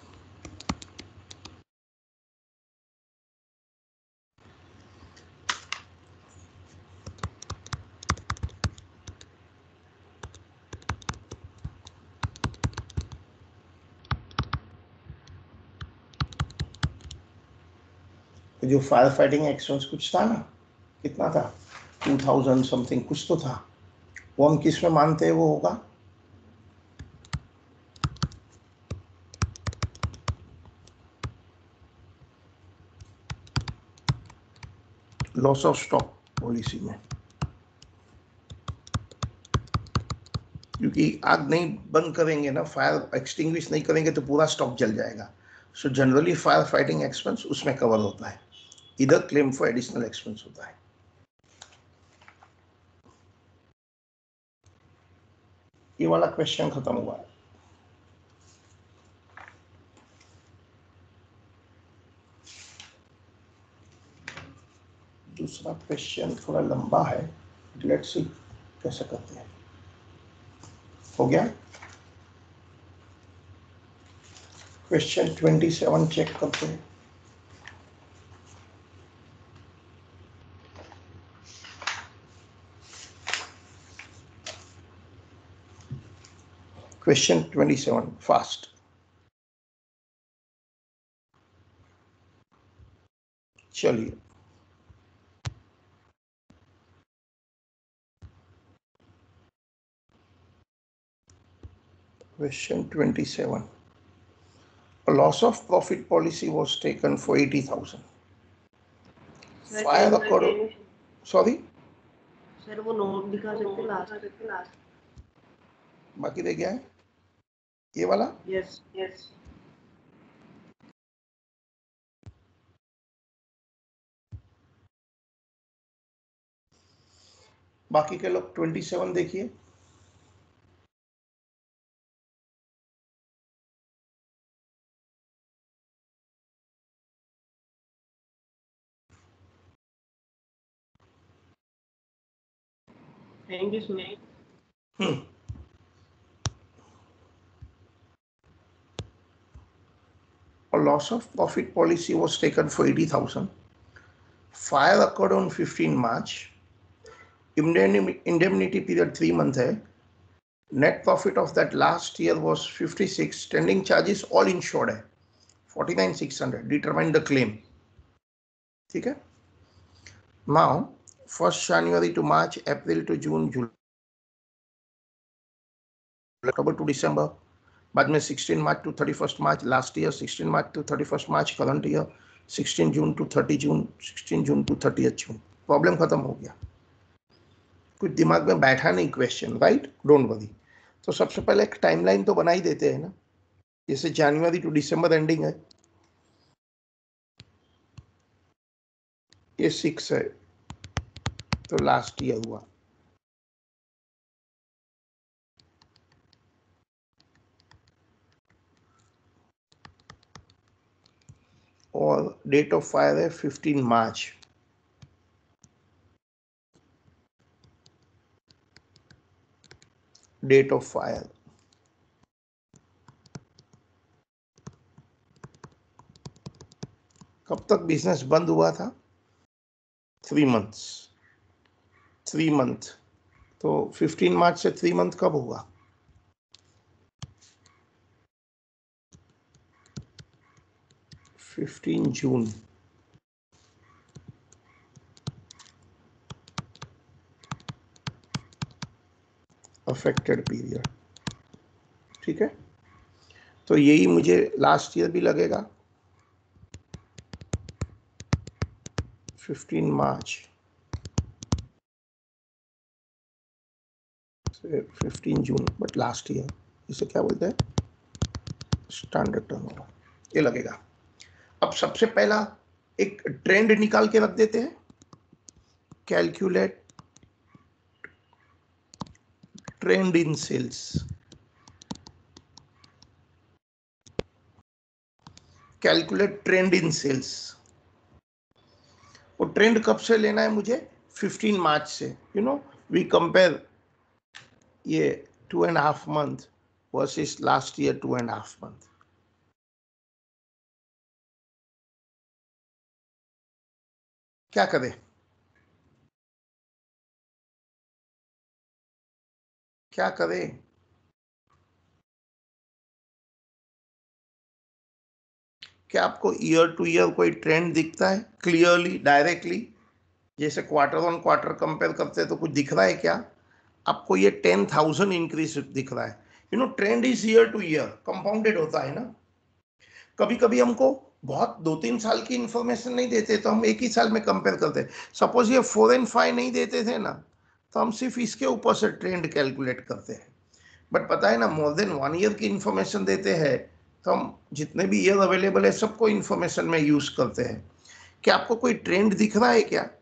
जो फायर फाइटिंग एक्शंस कुछ था ना, कितना था 2000 समथिंग कुछ तो था, वो हम किस में मानते हैं वो होगा लॉस ऑफ स्टॉक पॉलिसी में, क्योंकि आग नहीं बंद करेंगे ना, फायर एक्सटिंग्विश नहीं करेंगे तो पूरा स्टॉक जल जाएगा। So generally fire fighting expense उसमें कवर होता है, इधर क्लेम फॉर एडिशनल एक्सपेंस होता है। ये वाला क्वेश्चन खत्म हुआ है। दूसरा क्वेश्चन थोड़ा लंबा है, लेट्स सी कैसे करते हैं। हो गया क्वेश्चन 27 चेक करते हैं। Question 27 fast. चलिए question 27, a loss of profit policy was taken for 80,000. Fire occurred, sorry, sir वो नोट दिखा सकते लास्ट? बाकी रह गया है ये वाला। यस यस बाकी के लोग 27 देखिए। Thank you sir. A loss of profit policy was taken for 80,000. Fire occurred on 15 March. Indemnity period 3 months है. Net profit of that last year was 56. Standing charges all insured है 49,600. Determine the claim. ठीक है। Now 1st January to March, April to June, July, October to December, बाद में 16 March to 31st March last year, 16 March to 31st March current year, 16 June to 30 June, 16 June to 30th June। Problem खत्म हो गया, कुछ दिमाग में बैठा नहीं क्वेश्चन, राइट, डोंट वरी। तो सबसे पहले एक टाइमलाइन तो बना ही देते हैं ना, जैसे जनवरी टू दिसंबर एंडिंग है, ये 6 है तो लास्ट ईयर हुआ। और डेट ऑफ फायर है 15 मार्च। डेट ऑफ फायर कब तक बिजनेस बंद हुआ था? 3 मंथ्स। 3 मंथ तो 15 मार्च से 3 मंथ कब होगा? जून। Affected period. ठीक है, तो यही मुझे लास्ट ईयर भी लगेगा। 15 मार्च से 15 जून, बट लास्ट ईयर, इसे क्या बोलते हैं? स्टैंडर्ड टर्नओवर, ये लगेगा। अब सबसे पहला एक ट्रेंड निकाल के रख देते हैं। Calculate trend in sales. Calculate trend in sales. वो ट्रेंड कब से लेना है मुझे? 15 मार्च से। यू नो, वी कंपेयर ये 2.5 month versus last year 2.5 month। क्या करें? क्या करें? क्या आपको ईयर टू ईयर कोई ट्रेंड दिखता है क्लियरली, डायरेक्टली? जैसे क्वार्टर ऑन क्वार्टर कंपेयर करते हैं तो कुछ दिख रहा है क्या आपको? ये 10,000 इंक्रीज दिख रहा है। You know, trend is year to year, compounded होता है ना। कभी कभी हमको बहुत 2-3 साल की इंफॉर्मेशन नहीं देते तो हम एक ही साल में कंपेयर करते हैं। सपोज ये 4 and 5 नहीं देते थे ना, तो हम सिर्फ इसके ऊपर से ट्रेंड कैलकुलेट करते हैं। बट पता है ना, मोर देन 1 ईयर की इंफॉर्मेशन देते हैं तो हम जितने भी ईयर अवेलेबल है सबको इंफॉर्मेशन में यूज करते हैं। क्या आपको कोई ट्रेंड दिख रहा है क्या?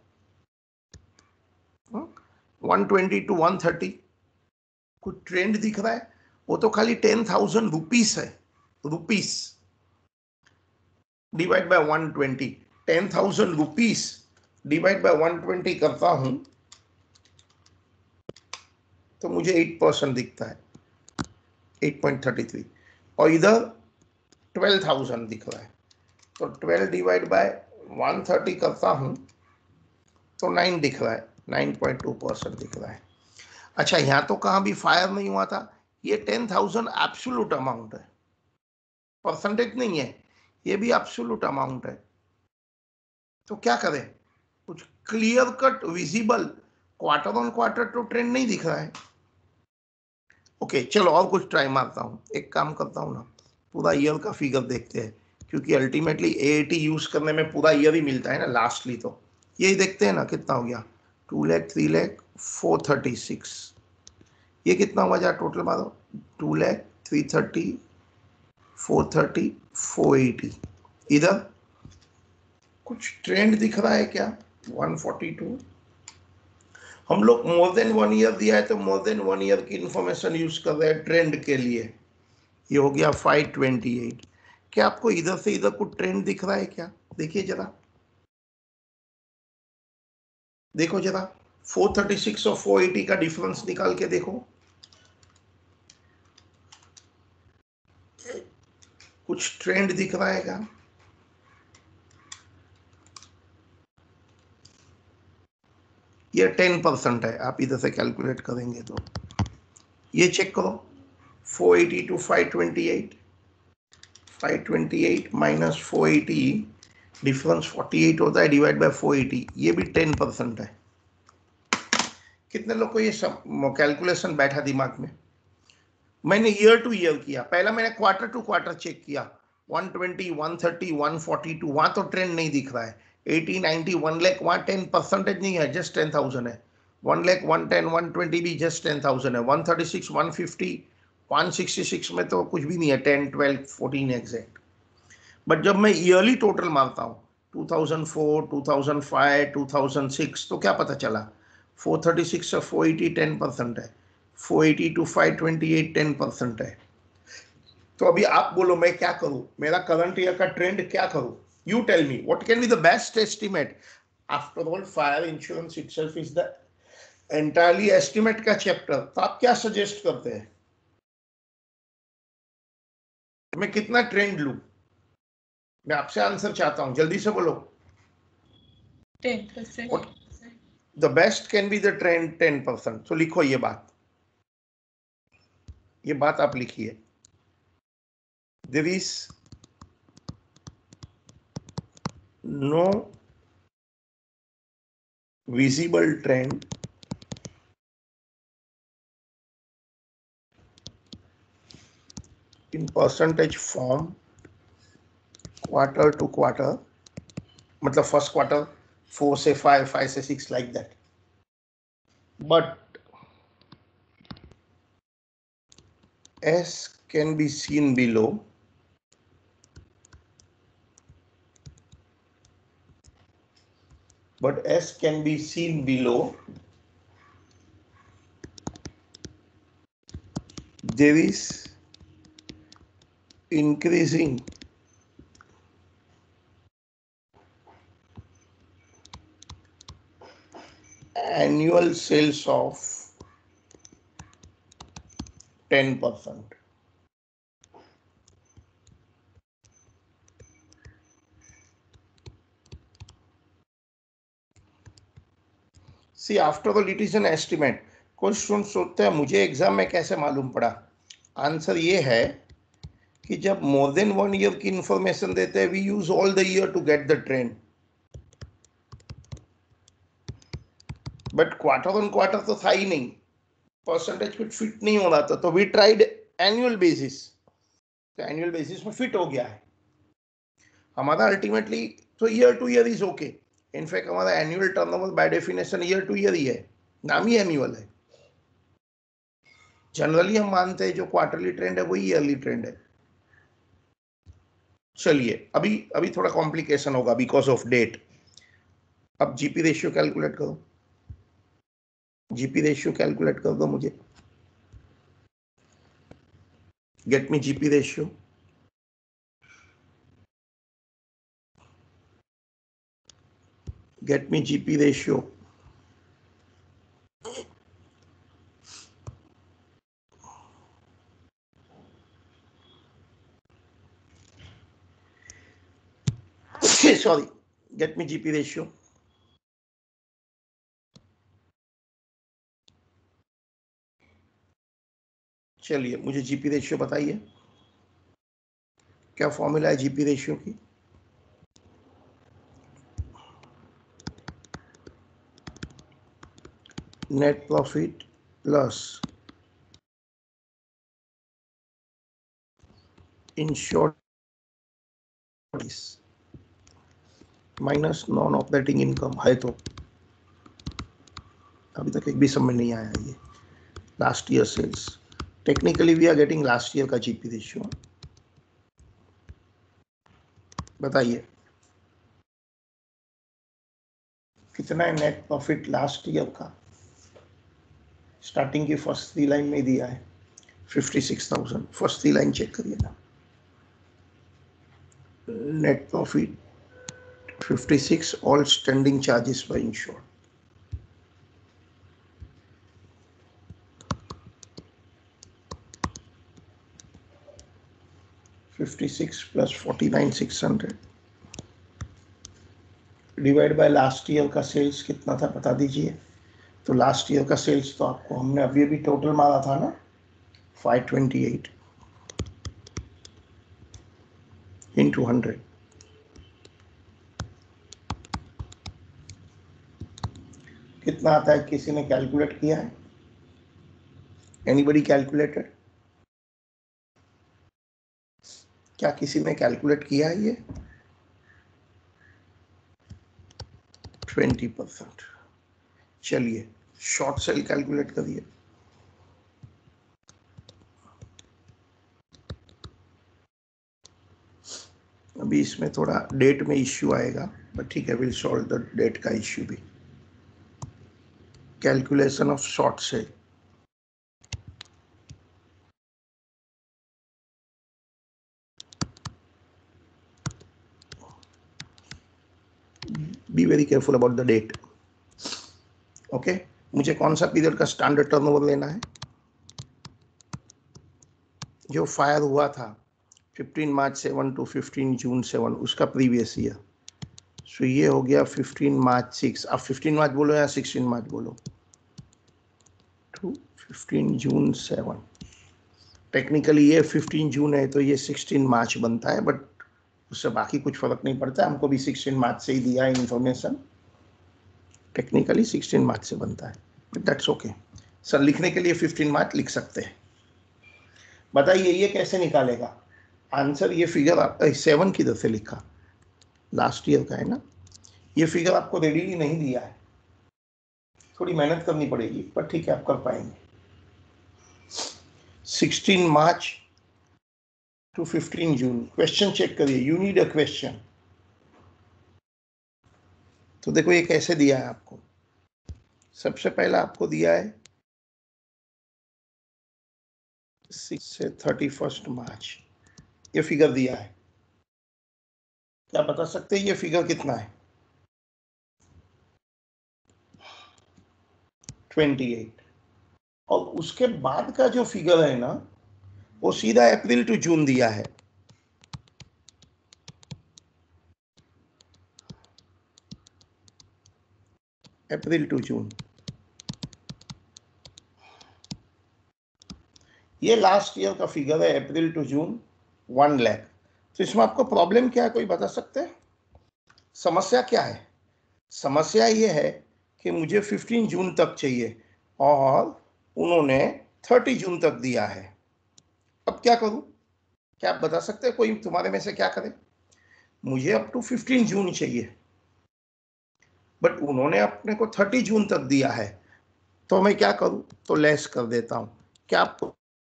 120 to 130 कुछ ट्रेंड दिख रहा है? वो तो खाली 10,000 रुपीस है। Rupees divide by 120, 10,000 rupees divide by 120 करता हूं तो मुझे 8% दिखता है, 8.33। और इधर 12,000 दिख रहा है, तो 12 डिवाइड बाय 130 करता हूं तो 9 दिख रहा है, 9.2% दिख रहा है। अच्छा, यहां तो कहां भी फायर नहीं हुआ था। ये 10,000 एब्सोल्यूट अमाउंट है, परसेंटेज नहीं है, ये भी एब्सोल्यूट अमाउंट है। तो क्या करें? कुछ clear cut visible quarter on quarter तो ट्रेंड नहीं दिख रहा है। ओके, चलो और कुछ ट्राई मारता हूं। एक काम करता हूं ना, पूरा ईयर का फिगर देखते हैं, क्योंकि अल्टीमेटली एएटी यूज करने में पूरा ईयर ही मिलता है ना लास्टली। तो यही देखते हैं ना, कितना हो गया? 2 लाख, 3 लाख, 436। ये कितना हुआ? जा टोटल मारो, 2 लाख, 330, 430, 480। इधर कुछ ट्रेंड दिख रहा है क्या? 142। हम लोग मोर देन 1 ईयर दिया है तो मोर देन 1 ईयर की इंफॉर्मेशन यूज कर रहे हैं ट्रेंड के लिए। ये हो गया 528। क्या आपको इधर से इधर कुछ ट्रेंड दिख रहा है क्या? देखिए जरा, देखो जरा, 436 और 480 का डिफरेंस निकाल के देखो। कुछ ट्रेंड दिख रहा है क्या? ये 10% है, आप इधर से कैलकुलेट करेंगे तो ये चेक करो, 480 to 528, 528 माइनस 480, डिफरेंस 48 होता है, डिवाइड बाय 480, ये भी 10% है। कितने लोग को ये सब कैलकुलेशन बैठा दिमाग में? मैंने ईयर टू ईयर किया, पहला मैंने क्वार्टर टू क्वार्टर चेक किया, 120, 130, 142, वहां तो ट्रेंड नहीं दिख रहा है। 80, 90, 1 लाख, वहां 10% नहीं है, जस्ट 10,000 है। 1 लाख, 110, 120 भी जस्ट 10,000 है। 136, 150, 166 में तो कुछ भी नहीं है, 10, 12, 14 एग्जैक्ट। बट जब मैं ईयरली टोटल मारता हूँ, 2004, 2005, 2006, तो क्या पता चला 436 से 480 10% है, 480 to 528 10% है। तो अभी आप बोलो मैं क्या करूं, मेरा करंट ईयर का ट्रेंड क्या करूं? You tell me what can be the best estimate. After all fire insurance itself is the entirely estimate का चैप्टर। तो आप क्या सजेस्ट करते हैं, मैं कितना ट्रेंड लूं? मैं आपसे आंसर चाहता हूं, जल्दी से बोलो। 10%. The best can be the trend 10%। तो लिखो ये बात आप लिखिए। There is no visible trend in percentage form quarter to quarter, मतलब first quarter 4 से 5, 5 से 6 like that, but S can be seen below, there is increasing annual sales of 10%. See, after all it is an estimate. कुछ student सोचते हैं मुझे exam में कैसे मालूम पड़ा। आंसर ये है कि जब मोर देन 1 ईयर की इंफॉर्मेशन देते हैं we use all the year to get the trend, but quarter on quarter तो था ही नहीं, परसेंटेज कुछ फिट नहीं हो रहा था, तो वी ट्राइड एनुअल बेसिस, तो एनुअल बेसिस में फिट हो गया है हमारा अल्टीमेटली। तो year to year is okay. In fact हमारा annual turnover by definition year to year ही है, नाम ही एनुअल है। जनरली हम मानते हैं जो क्वार्टरली ट्रेंड है वही ईयरली ट्रेंड है। चलिए अभी थोड़ा कॉम्प्लिकेशन होगा बिकॉज ऑफ डेट। अब जीपी रेशियो कैलकुलेट करो, जीपी रेशियो कैलकुलेट कर दो मुझे। Get me GP ratio. Get me GP ratio. Sorry, get me GP ratio. चलिए मुझे जीपी रेशियो बताइए, क्या फॉर्मूला है जीपी रेशियो की? Net profit plus insured minus non operating income है। तो अभी तक एक भी समझ नहीं आया ये last year sales. Technically we are getting last year का जीपी रेशियो। बताइए कितना है नेट प्रॉफिट लास्ट ईयर का? स्टार्टिंग की फर्स्ट 3 लाइन में दिया है 56,000। फर्स्ट 3 लाइन चेक करिए ना। Net profit 56, all standing charges by insured. $56 plus 49,600 divide by last year का सेल्स कितना था बता दीजिए। तो लास्ट ईयर का सेल्स तो आपको हमने अभी टोटल मारा था ना 528 into 100, कितना आता है? किसी ने कैलकुलेट किया है? Anybody calculated? क्या किसी ने कैलकुलेट किया है ये? 20%। चलिए शॉर्ट सेल कैलकुलेट करिए। अभी इसमें थोड़ा डेट में इश्यू आएगा, बट ठीक है, विल सॉल्व द डेट का इश्यू भी. Calculation of short sale. Be very careful about the date. Okay, मुझे कौन सा पीरियड का स्टैंडर्ड टर्नओवर लेना है? जो फायर हुआ था 15 मार्च 7 टू 15 जून 7, उसका प्रीवियस ईयर. सो ये हो गया 15 मार्च 6. आप 15 मार्च बोलो या 16 मार्च बोलो, टू 15 जून 7. टेक्निकली ये 15 जून है तो ये 16 मार्च बनता है, बट उससे बाकी कुछ फर्क नहीं पड़ता. हमको भी 16 मार्च से ही दिया है इंफॉर्मेशन. टेक्निकली 16 मार्च से बनता है, बट दैट्स ओके. सर लिखने के लिए 15 मार्च लिख सकते हैं. बताइए ये कैसे निकालेगा आंसर? ये फिगर आप 7 किधर से लिखा? लास्ट ईयर का है ना. ये फिगर आपको रेडीली नहीं दिया है, थोड़ी मेहनत करनी पड़ेगी, पर ठीक है आप कर पाएंगे. 16 March to 15 June. Question check करिए, यू नीड अ क्वेश्चन. तो देखो ये कैसे दिया है आपको. सबसे पहला आपको दिया है 6 से 31 मार्च, ये फिगर दिया है. क्या बता सकते हैं ये फिगर कितना है? 28. और उसके बाद का जो फिगर है ना, वो सीधा अप्रैल टू जून दिया है. April to June. ये लास्ट ईयर का फिगर है, अप्रैल टू जून 1 लाख. तो इसमें आपको प्रॉब्लम क्या है, कोई बता सकते हैं? समस्या क्या है? समस्या ये है कि मुझे 15 जून तक चाहिए और उन्होंने 30 जून तक दिया है. अब क्या करूं? क्या आप बता सकते हैं कोई तुम्हारे में से क्या करे? मुझे अप टू 15 जून चाहिए, बट उन्होंने अपने को 30 जून तक दिया है. तो मैं क्या करूं? तो लेस कर देता हूं. क्या आपको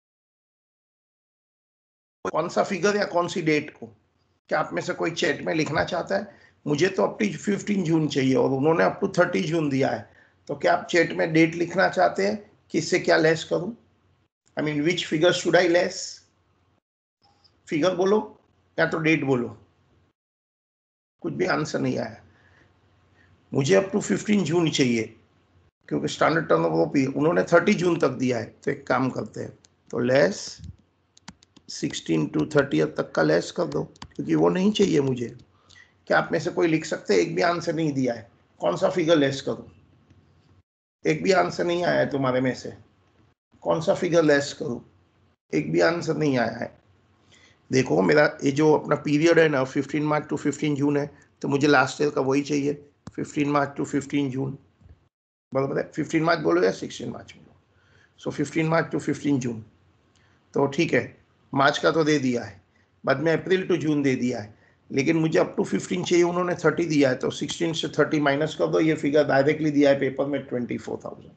कौन सा फिगर या कौन सी डेट को, क्या आप में से कोई चैट में लिखना चाहता है? मुझे तो अप टू 15 जून चाहिए और उन्होंने अप टू 30 जून दिया है. तो क्या आप चैट में डेट लिखना चाहते हैं कि इससे क्या लेस करूं? I mean which figure should I less? Figure बोलो या तो डेट बोलो. कुछ भी आंसर नहीं आया. मुझे अप टू 15 जून चाहिए क्योंकि स्टैंडर्ड टर्नओवर उन्होंने 30 जून तक दिया है. तो एक काम करते हैं, तो लेस 16 टू 30 तक का लेस कर दो, क्योंकि वो नहीं चाहिए मुझे. क्या आप में से कोई लिख सकते हैं? एक भी आंसर नहीं दिया है. कौन सा फिगर लेस करूं? एक भी आंसर नहीं आया है तुम्हारे में से. कौन सा फिगर लेस करूं? एक भी आंसर नहीं आया है. देखो मेरा ये जो अपना पीरियड है ना 15 मार्च टू 15 जून है, तो मुझे लास्ट ईयर का वही चाहिए, 15 मार्च टू 15 जून. बराबर है. 15 मार्च बोलो या 16 मार्च बोलो. So 15 March to 15 June. तो ठीक है, मार्च का तो दे दिया है, बाद में अप्रैल टू जून दे दिया है, लेकिन मुझे अप टू 15 चाहिए, उन्होंने 30 दिया है. तो 16 से 30 माइनस कर दो, ये फिगर डायरेक्टली दिया है पेपर में 24,000.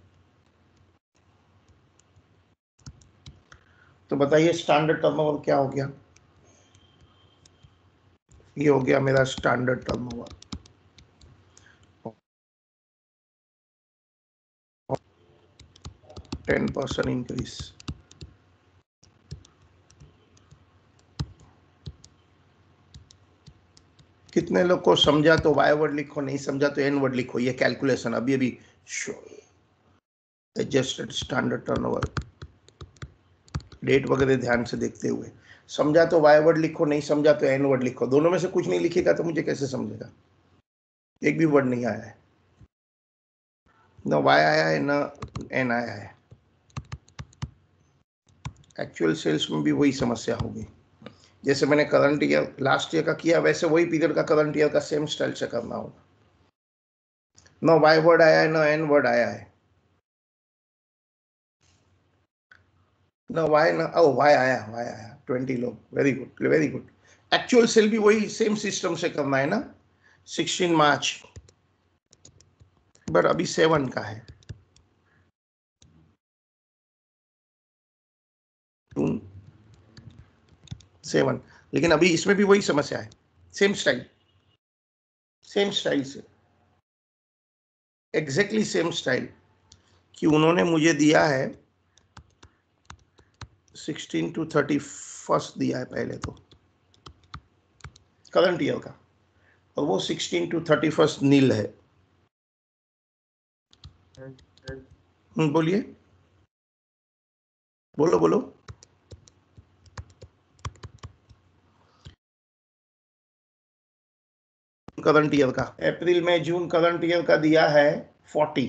तो बताइए स्टैंडर्ड टर्नओवर क्या हो गया? ये हो गया मेरा स्टैंडर्ड टर्नओवर. 10% इंक्रीज. कितने लोग को समझा तो वाई वर्ड लिखो, नहीं समझा तो एन वर्ड लिखो. ये कैलकुलेशन अभी अभी एडजस्टेड स्टैंडर्ड टर्नओवर डेट वगैरह ध्यान से देखते हुए. समझा तो वाई वर्ड लिखो, नहीं समझा तो एन वर्ड लिखो. दोनों में से कुछ नहीं लिखेगा तो मुझे कैसे समझेगा? एक भी वर्ड नहीं आया है, न वाई आया है न एन आया है. एक्चुअल सेल्स में भी वही समस्या होगी. जैसे मैंने करंट ईयर लास्ट ईयर का किया, वैसे वही पीरियड का करंट ईयर का सेम स्टाइल से करना होगा. न वाई वर्ड आया है न एन वर्ड आया है. न वाई न वाई आया 20 लोग. Very good very good. Actual sale भी वही सेम सिस्टम से करना है ना. 16 मार्च, बट अभी 7 का है. जून 7, लेकिन अभी इसमें भी वही समस्या है, सेम स्टाइल. सेम स्टाइल से, एग्जैक्टली सेम स्टाइल कि उन्होंने मुझे दिया है 16 to 31 दिया है पहले तो करंट ईयर का, और वो 16 to 31 नील है। बोलिए, बोलो बोलो। करंट ईयर का अप्रैल में जून करंट ईयर का दिया है 40,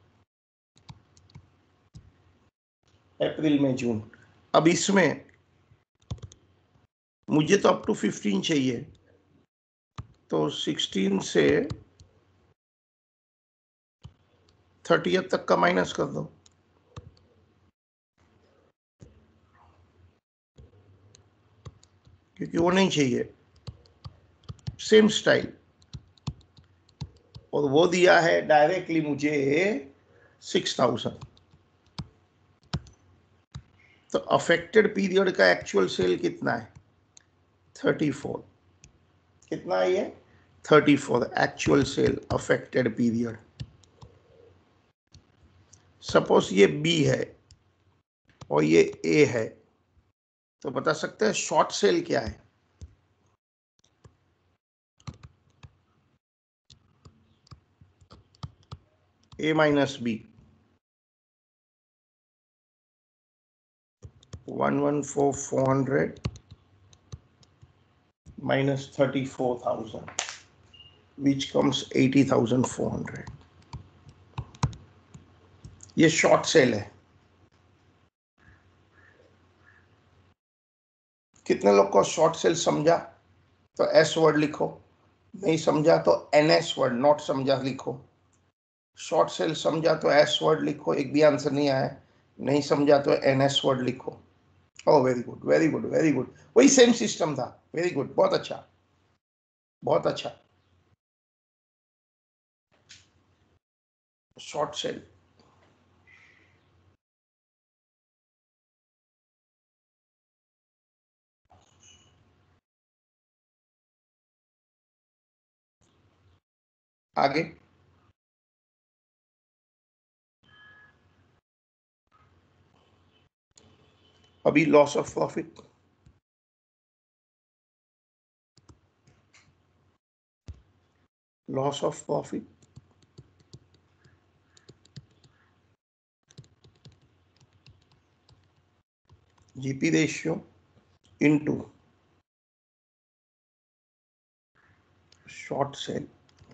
अप्रैल में जून। अब इसमें मुझे तो अप टू 15 चाहिए, तो 16 से 30th तक का माइनस कर दो, क्योंकि वो नहीं चाहिए। सेम स्टाइल, और वो दिया है डायरेक्टली मुझे 6000। तो अफेक्टेड पीरियड का एक्चुअल सेल कितना है? 34। कितना है ये? 34 actual sale affected period. Suppose ये बी है और ये ए है, तो बता सकते हैं शॉर्ट सेल क्या है? A minus B, 114,400 minus 34,000, which comes 80,400. ये शॉर्ट सेल है। कितने लोग को शॉर्ट सेल समझा तो एस वर्ड लिखो, नहीं समझा तो एनएस वर्ड, नॉट समझा लिखो। शॉर्ट सेल समझा तो एस वर्ड लिखो, एक भी आंसर नहीं आया। नहीं समझा तो एनएस वर्ड लिखो। Oh very good very good very good, वही सेम सिस्टम था। वेरी गुड, बहुत अच्छा बहुत अच्छा। Short sale. आगे अभी loss of profit, loss of profit GP ratio into short sale.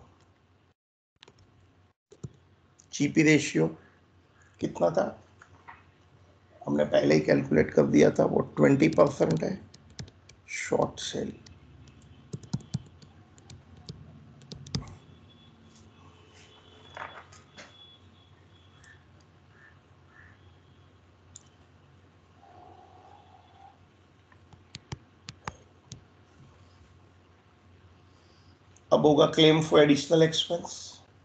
GP ratio कितना था? हमने पहले ही कैलकुलेट कर दिया था, वो 20% है। शॉर्ट सेल अब होगा claim for additional expense.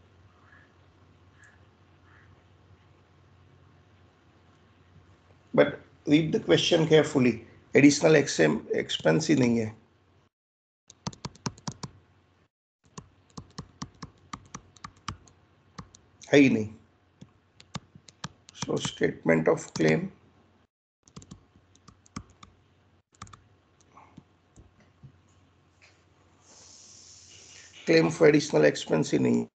But read the question carefully, additional expense ही नहीं है। है ही नहीं। So statement of claim, claim for additional expense ही नहीं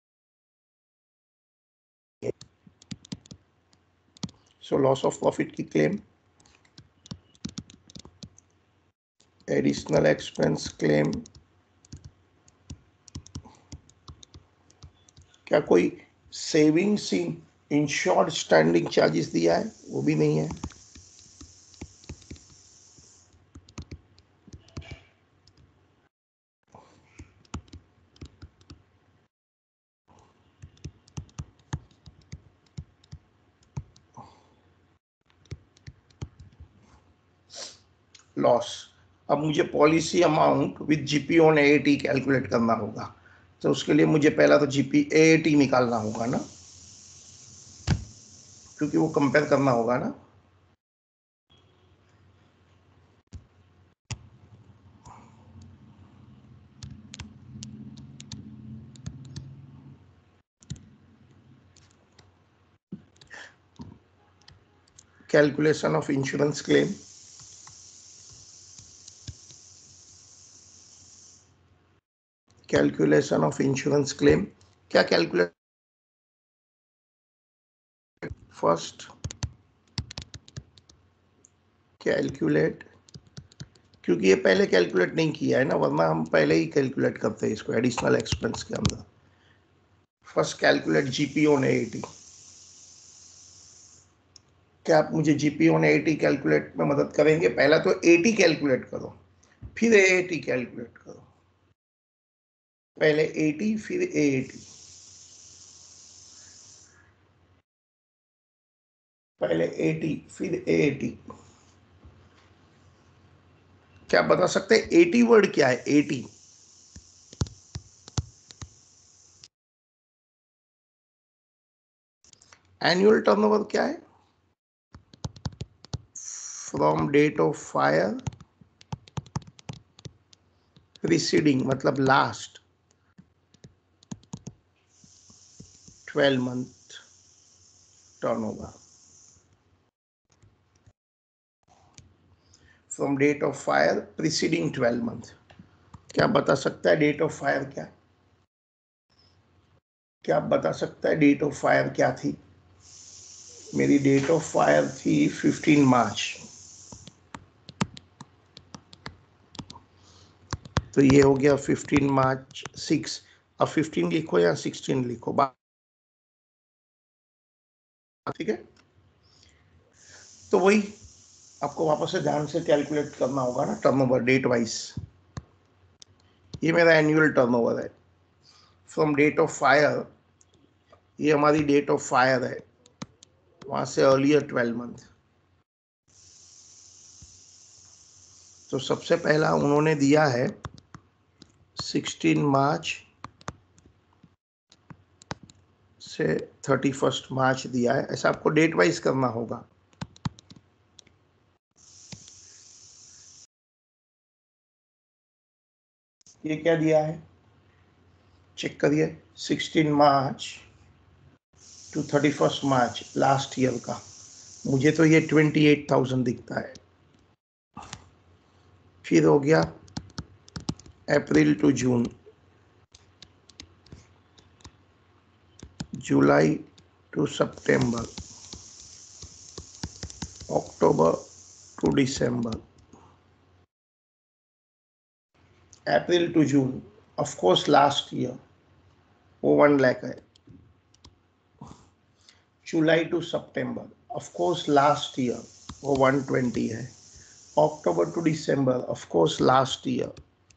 है। सो लॉस ऑफ प्रॉफिट की क्लेम, एडिशनल एक्सपेंस क्लेम। क्या कोई savings in insured standing charges दिया है? वो भी नहीं है। लॉस, अब मुझे policy amount with GP on AAT calculate करना होगा। तो उसके लिए मुझे पहला तो जीपी एएटी निकालना होगा ना, क्योंकि वो कंपेयर करना होगा ना। Calculation of insurance claim, calculation of insurance claim, क्या कैलकुलेट, फर्स्ट कैलकुलेट, क्योंकि ये पहले कैलकुलेट नहीं किया है ना, वरना हम पहले ही कैलकुलेट करते हैं इसको एडिशनल एक्सपेंस के अंदर। First calculate GPO on AT. क्या आप मुझे जीपीओ ऑन एटी कैलकुलेट में मदद करेंगे? पहला तो एटी कैलकुलेट करो, फिर एटी कैलकुलेट करो। पहले एटी फिर एटी, पहले एटी फिर एटी। क्या आप बता सकते हैं एटी वर्ड क्या है? एटी एनुअल टर्नओवर क्या है? From date of fire preceding, मतलब last 12 month turnover, from date of fire preceding 12 month। क्या बता सकता है डेट ऑफ फायर क्या? क्या आप बता सकता है डेट ऑफ फायर क्या थी? मेरी डेट ऑफ फायर थी 15 मार्च, तो ये हो गया 15 मार्च 6। अब 15 लिखो या 16 लिखो, ठीक है। तो वही आपको वापस से ध्यान से कैलकुलेट करना होगा ना, टर्नओवर डेट वाइज। ये मेरा एनुअल टर्नओवर है फ्रॉम डेट ऑफ फायर, ये हमारी डेट ऑफ फायर है, वहां से अर्लियर 12 month। तो सबसे पहला उन्होंने दिया है 16 मार्च से 31 मार्च दिया है, ऐसा आपको डेट वाइज करना होगा। ये क्या दिया है चेक करिए, 16 March to 31 March last year का। मुझे तो ये 28,000 दिखता है। फिर हो गया April to June, July to September, October to December, April to June, of course last year वो 1 लाख है। July to September, of course last year वो 120 है। October to December, of course last year.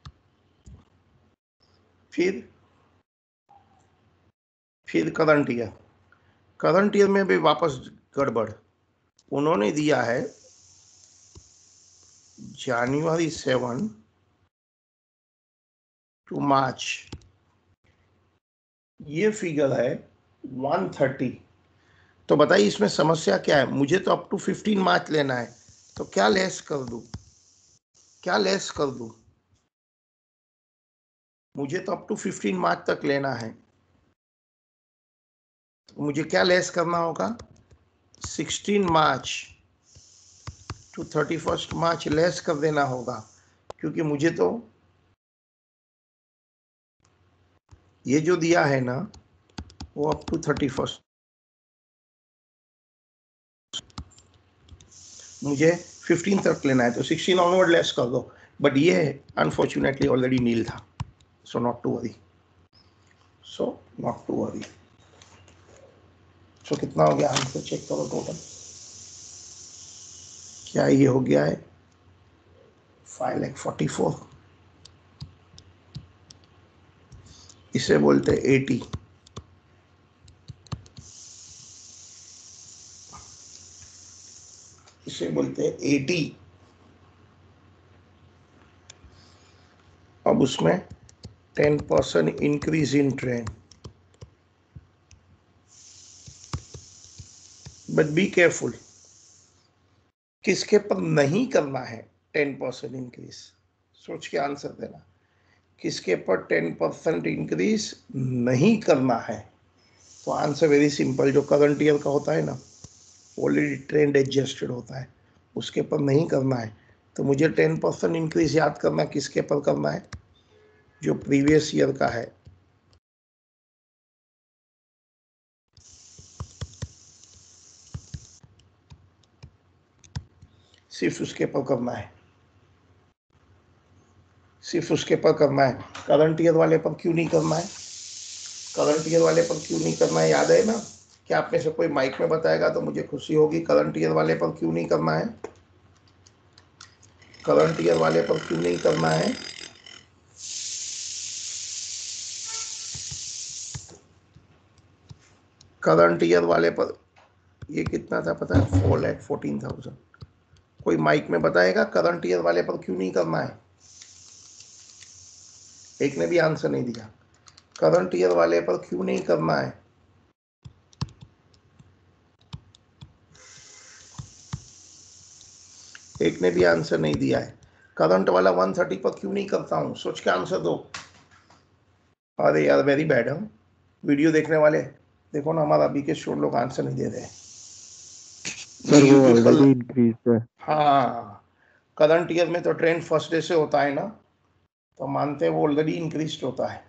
फिर करंट ईयर, करंट ईयर में भी वापस गड़बड़। उन्होंने दिया है जनवरी 7 टू मार्च, ये फिगर है 130। तो बताइए इसमें समस्या क्या है? मुझे तो अप टू 15 मार्च लेना है, तो क्या लेस कर दूं? क्या लेस कर दूं? मुझे तो अप टू 15 मार्च तक लेना है, तो मुझे क्या लेस करना होगा? 16 मार्च टू 31 मार्च लेस कर देना होगा, क्योंकि मुझे तो ये जो दिया है ना वो अप टू 31, मुझे 15 तक लेना है, तो 16 ऑनवर्ड लेस कर दो। बट ये अनफॉर्चुनेटली ऑलरेडी नील था, so not to worry, so कितना हो गया आंसर चेक करो टोटल। क्या ये हो गया है 5,44,000, इसे बोलते हैं 80। इसे बोलते हैं 80। अब उसमें 10% increase in trend, but be careful, किसके पर नहीं करना है 10% इंक्रीज? सोच के आंसर देना, किसके पर 10% इंक्रीज नहीं करना है? तो आंसर वेरी सिंपल, जो करंट ईयर का होता है ना ऑलरेडी ट्रेंड एडजस्टेड होता है, उसके पर नहीं करना है। तो मुझे 10% इंक्रीज याद करना, किसके पर करना है, जो प्रीवियस ईयर का है, सिर्फ उसके पर करना है, सिर्फ उसके पर करना है। करंट ईयर वाले पर क्यों नहीं करना है, करंट ईयर वाले पर क्यों नहीं करना है, याद है ना? क्या आप में से कोई माइक में बताएगा तो मुझे खुशी होगी। करंट ईयर वाले पर क्यों नहीं करना है, करंट ईयर वाले पर क्यों नहीं करना है? करंट ईयर वाले पर ये कितना था पता है, 4,14,000। कोई माइक में बताएगा करंट ईयर वाले पर क्यों नहीं करना है? एक ने भी आंसर नहीं दिया। करंट ईयर वाले पर क्यों नहीं करना है? एक ने भी आंसर नहीं दिया है। करंट वाला 130 पर क्यों नहीं करता हूं, सोच के आंसर दो। अरे यार वेरी बैड हम वीडियो देखने वाले, देखो ना हमारा अभी के स्टूडेंट लोग आंसर नहीं दे रहे हैं। सर वो यूट्यूब पर, ऑलरेडी इंक्रीज है। हाँ करंट ईयर में तो ट्रेंड फर्स्ट डे से होता है ना, तो मानते हैं वो ऑलरेडी इंक्रीज होता है।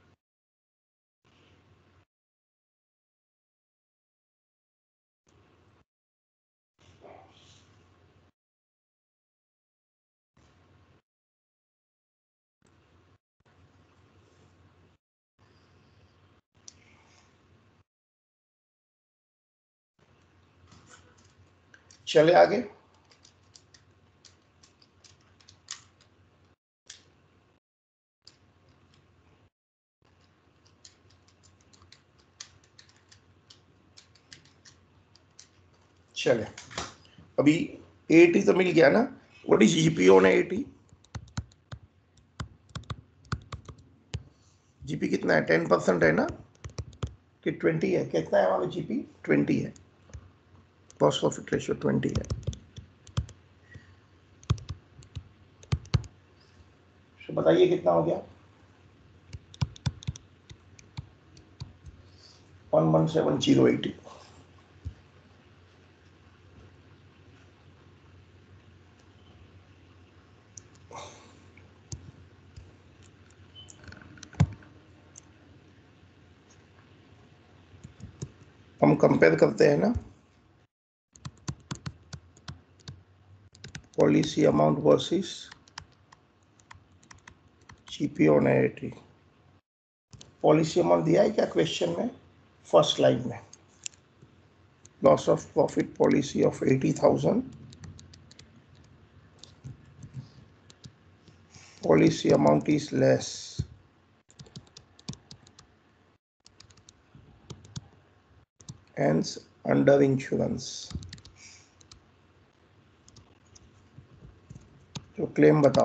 चले आगे। चले अभी 80 तो मिल गया ना। What is GP on 80? GP कितना है, 10% है ना कि 20 है? कितना है हमारा जीपी? 20 है। कॉस्ट प्रॉफिट रेशियो 20 है। तो बताइए कितना हो गया? 117080। हम कंपेयर करते हैं ना, policy amount versus GP on 80। Policy amount दिया है क्या क्वेश्चन में? फर्स्ट लाइन में loss of profit policy of 80,000, policy amount is less, hence under insurance. तो क्लेम बताओ।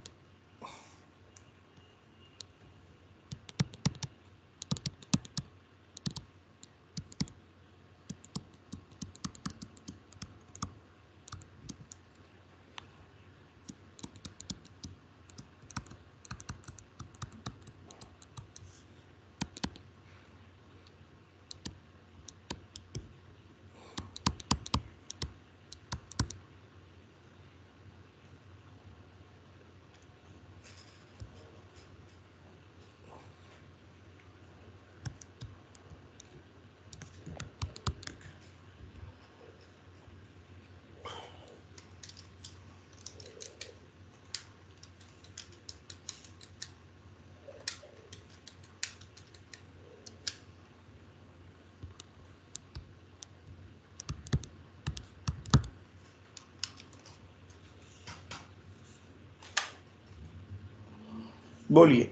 बोलिए,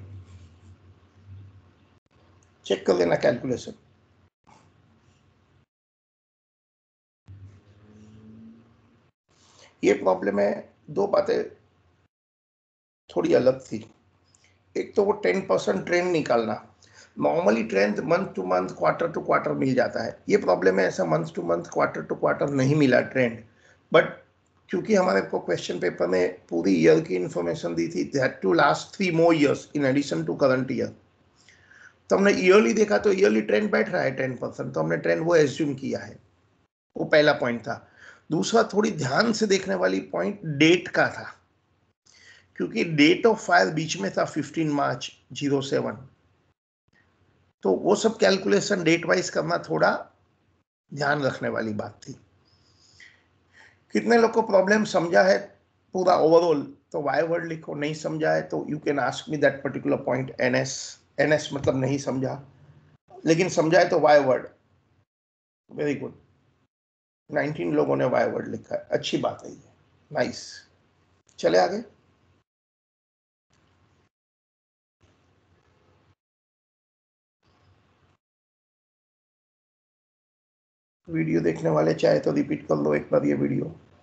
चेक कर लेना कैलकुलेशन। ये प्रॉब्लम है, दो बातें थोड़ी अलग थी। एक तो वो 10% ट्रेंड निकालना, normally trend month to month quarter to quarter मिल जाता है। ये प्रॉब्लम है ऐसा month to month quarter to quarter नहीं मिला ट्रेंड। बट क्योंकि हमारे को क्वेश्चन पेपर में पूरी ईयर की इंफॉर्मेशन दी थी, that to last 3 more years in addition to current year, तो हमने ईयरली देखा तो ईयरली ट्रेंड बैठ रहा है 10%, तो हमने ट्रेंड वो एज्यूम किया है। वो पहला पॉइंट था। दूसरा थोड़ी ध्यान से देखने वाली पॉइंट डेट का था, क्योंकि डेट ऑफ फायर बीच में था 15 मार्च 07, तो वो सब कैलकुलेशन डेट वाइज करना थोड़ा ध्यान रखने वाली बात थी। कितने लोग को प्रॉब्लम समझा है पूरा ओवरऑल? तो वाई वर्ड लिखो, नहीं समझा है तो you can ask me that particular point. NS, NS मतलब नहीं समझा, लेकिन समझा है तो वाई वर्ड। वेरी गुड, 19 लोगों ने वाई वर्ड लिखा है, अच्छी बात है ये, नाइस। चले आगे। वीडियो देखने वाले चाहे तो रिपीट कर लो एक बार ये वीडियो।